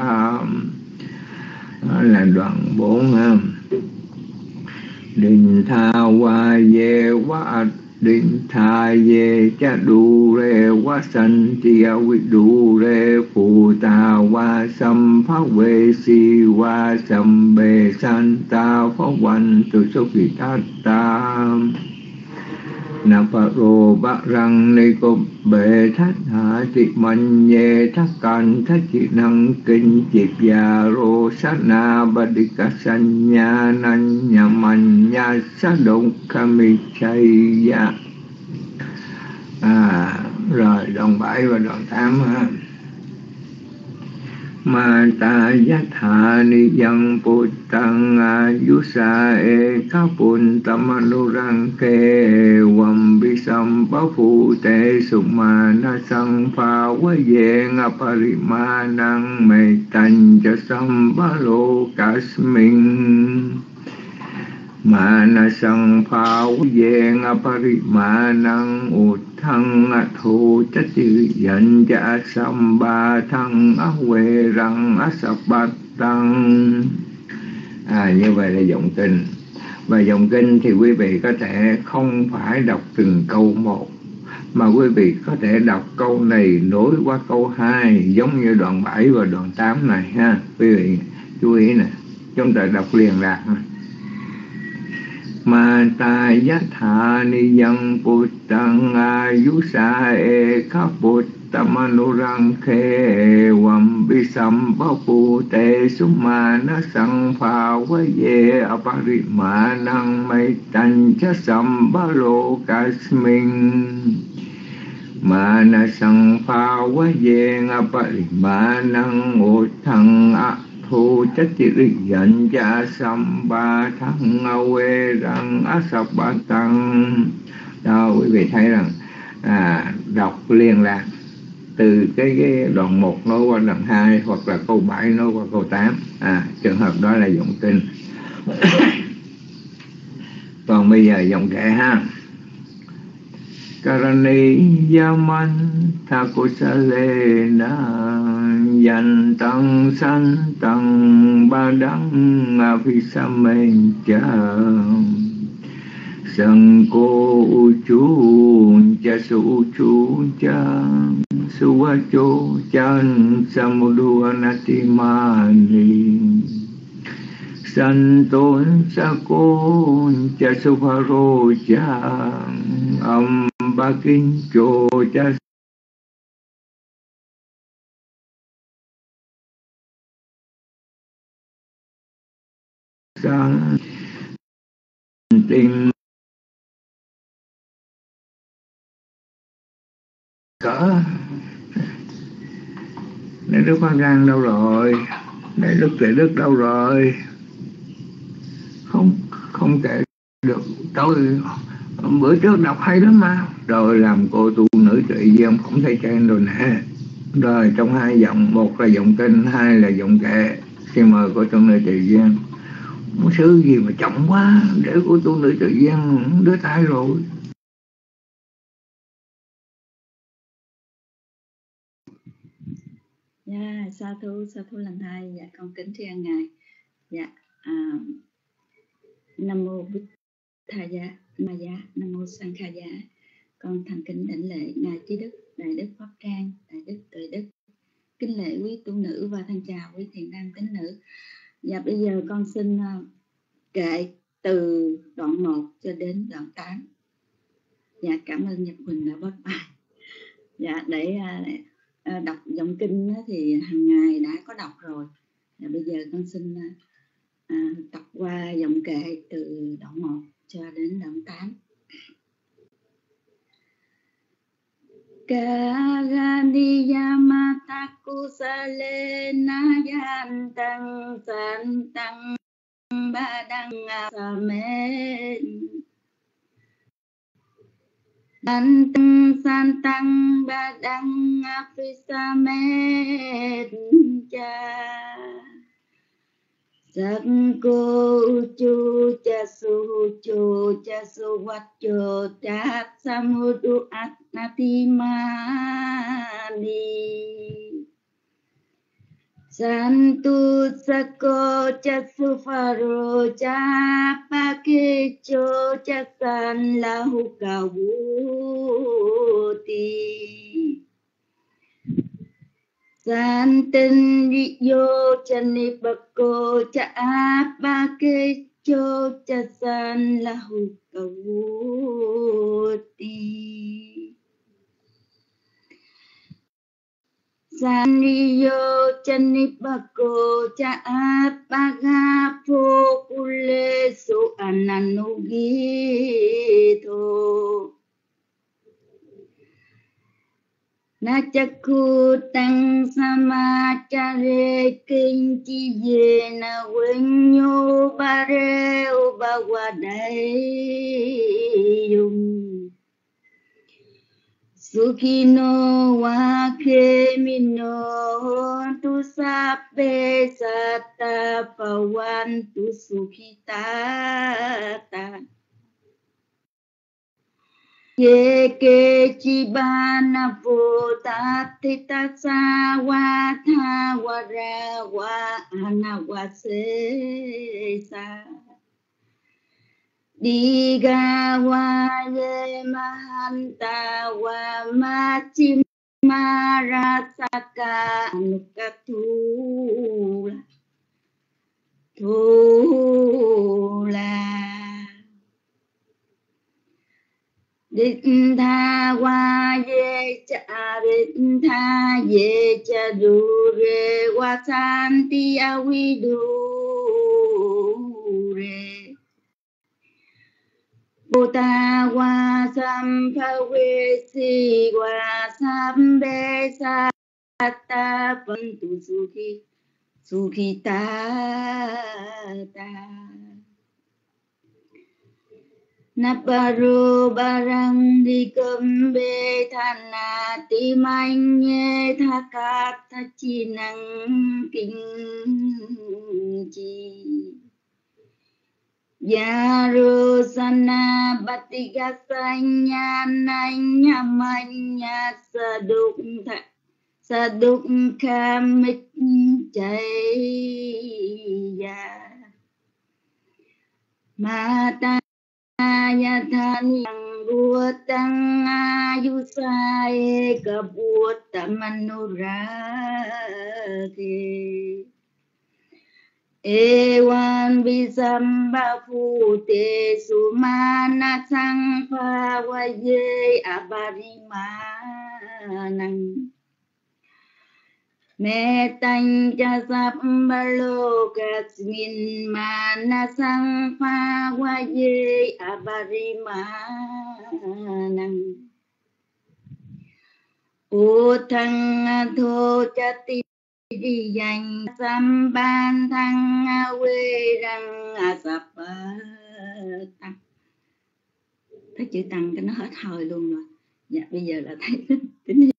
Đó là đoạn 4 ha. Đình tha wa ye wa Đinh tha ye cha đu re wa san tia vi đu re phù ta wa sam phá ve si wa sam bê san ta phá văn từ số kỳ ta ta na pa ro ba răng ni cô bệ thắt hạ thị man ye thắt can thắt chị năng kinh chịp già ro sát na ba đi ca san nha nan nhà man nha sát động kami chay ya. Rồi đoạn 7 và đoạn 8 ha. Ma ta yatha niyang puttang ayusa ekapuntamanurang kewam bisam bapu te sumana sang phawaye ngaparimanang metan jasambalo kasming Manasang phawaye ngaparimanang uthang atho chatiyan jasamba thang awe rang asapatang. Như vậy là giọng kinh. Và giọng kinh thì quý vị có thể không phải đọc từng câu một, mà quý vị có thể đọc câu này nối qua câu 2, giống như đoạn 7 và đoạn 8 này ha. Quý vị chú ý nè, chúng ta đọc liền lạc. Ma ta yatha niyang puttang ayusa ekapuntamanurang kewam bisam bapu te sumana sang phawaye aparimanang metan jasambalo kasming Manasang phawaye ngaparimanang uthang thu chatiyan jasamba thang awe rang asapatang. Đó, quý vị thấy rằng đọc liên lạc từ cái đoạn 1 nói qua đoạn 2, hoặc là câu 7 nói qua câu 8. Trường hợp đó là giọng kinh. Còn bây giờ giọng kệ ha. Karani yaman thakusalena yantang santang badang avisamencha sangko uchu cha su chu cha suwacho chan samudu anatimani Santon sakon cha suvaro cha bakin cho cha sang tình cỡ. Đại đức Phan Rang đâu rồi? Đại đức Tuệ Đức đâu rồi? Không kể được. Tôi bữa trước đọc hay lắm mà. Rồi làm cô tu nữ Tuệ Duyên không thấy khen rồi nè. Rồi trong 2 giọng, 1 là giọng kinh, 2 là giọng kệ. Xin mời cô tu nữ Tuệ Duyên. Một sư gì mà chậm quá, để cô tu nữ Tuệ Duyên đứa tay rồi. Dạ, sa thú lần 2. Dạ, con kính tri ân ngài. Dạ, Nam mô Bích Tha Giá, Ma Giá, Nam mô Sang Kha Giá. Con thành kính đảnh lễ ngài Trí Đức, Đại Đức Pháp Trang, Đại Đức Tuệ Đức. Kính lễ quý tu nữ và thân chào quý thiện nam tín nữ. Dạ, bây giờ con xin kệ từ đoạn 1 cho đến đoạn 8. Dạ, cảm ơn Nhật Quỳnh đã bắt bài. Dạ, để đọc giọng kinh thì hàng ngày đã có đọc rồi. Dạ, bây giờ con xin đọc qua giọng kệ từ đoạn 1 cho đến đoạn 8. Kaganiyama takusalena yantang santang badang asamen Dantang santang badang afisamen cha Sangko uchu cha su wat cho cha samudu atnatimani Santu sako cha su faro cha pakecho cha san lahu kawuti Santin yo chani bako cha apake cho cha san lahu kawuti Saniyo chani bako cha apaka pokule so ananugito na chakku tăng samachare kinh chi ye na wenyo bare ubawadai yung Sukhino wakemino tu sape sata pawantu sukhitata Yeke chibana putatita sawatha warawa anawasesa Diga waye mahanta wa machimarasaka anukatula Thula Định tha wa ye cha định tha ye cha du re wa santi awidu re Bota wa sampavesi wa sambesa ta pantu sukhitata Naparu barang dikambe thana timanye thakata chinang kinh chi Yarusana batigasa nyamanya sadukha mít chaya Mata yathan yang buatang ayusae kabuat manurake Ewan bisamba pute sumana sang pawaye abarimanang Metang jasab balokasmin mana sang pawaye abarimanang Utang adho chati Diyang samban thăng quê răng sapa tăng thấy chữ tăng cái nó hết hơi luôn rồi. Dạ bây giờ là thấy tính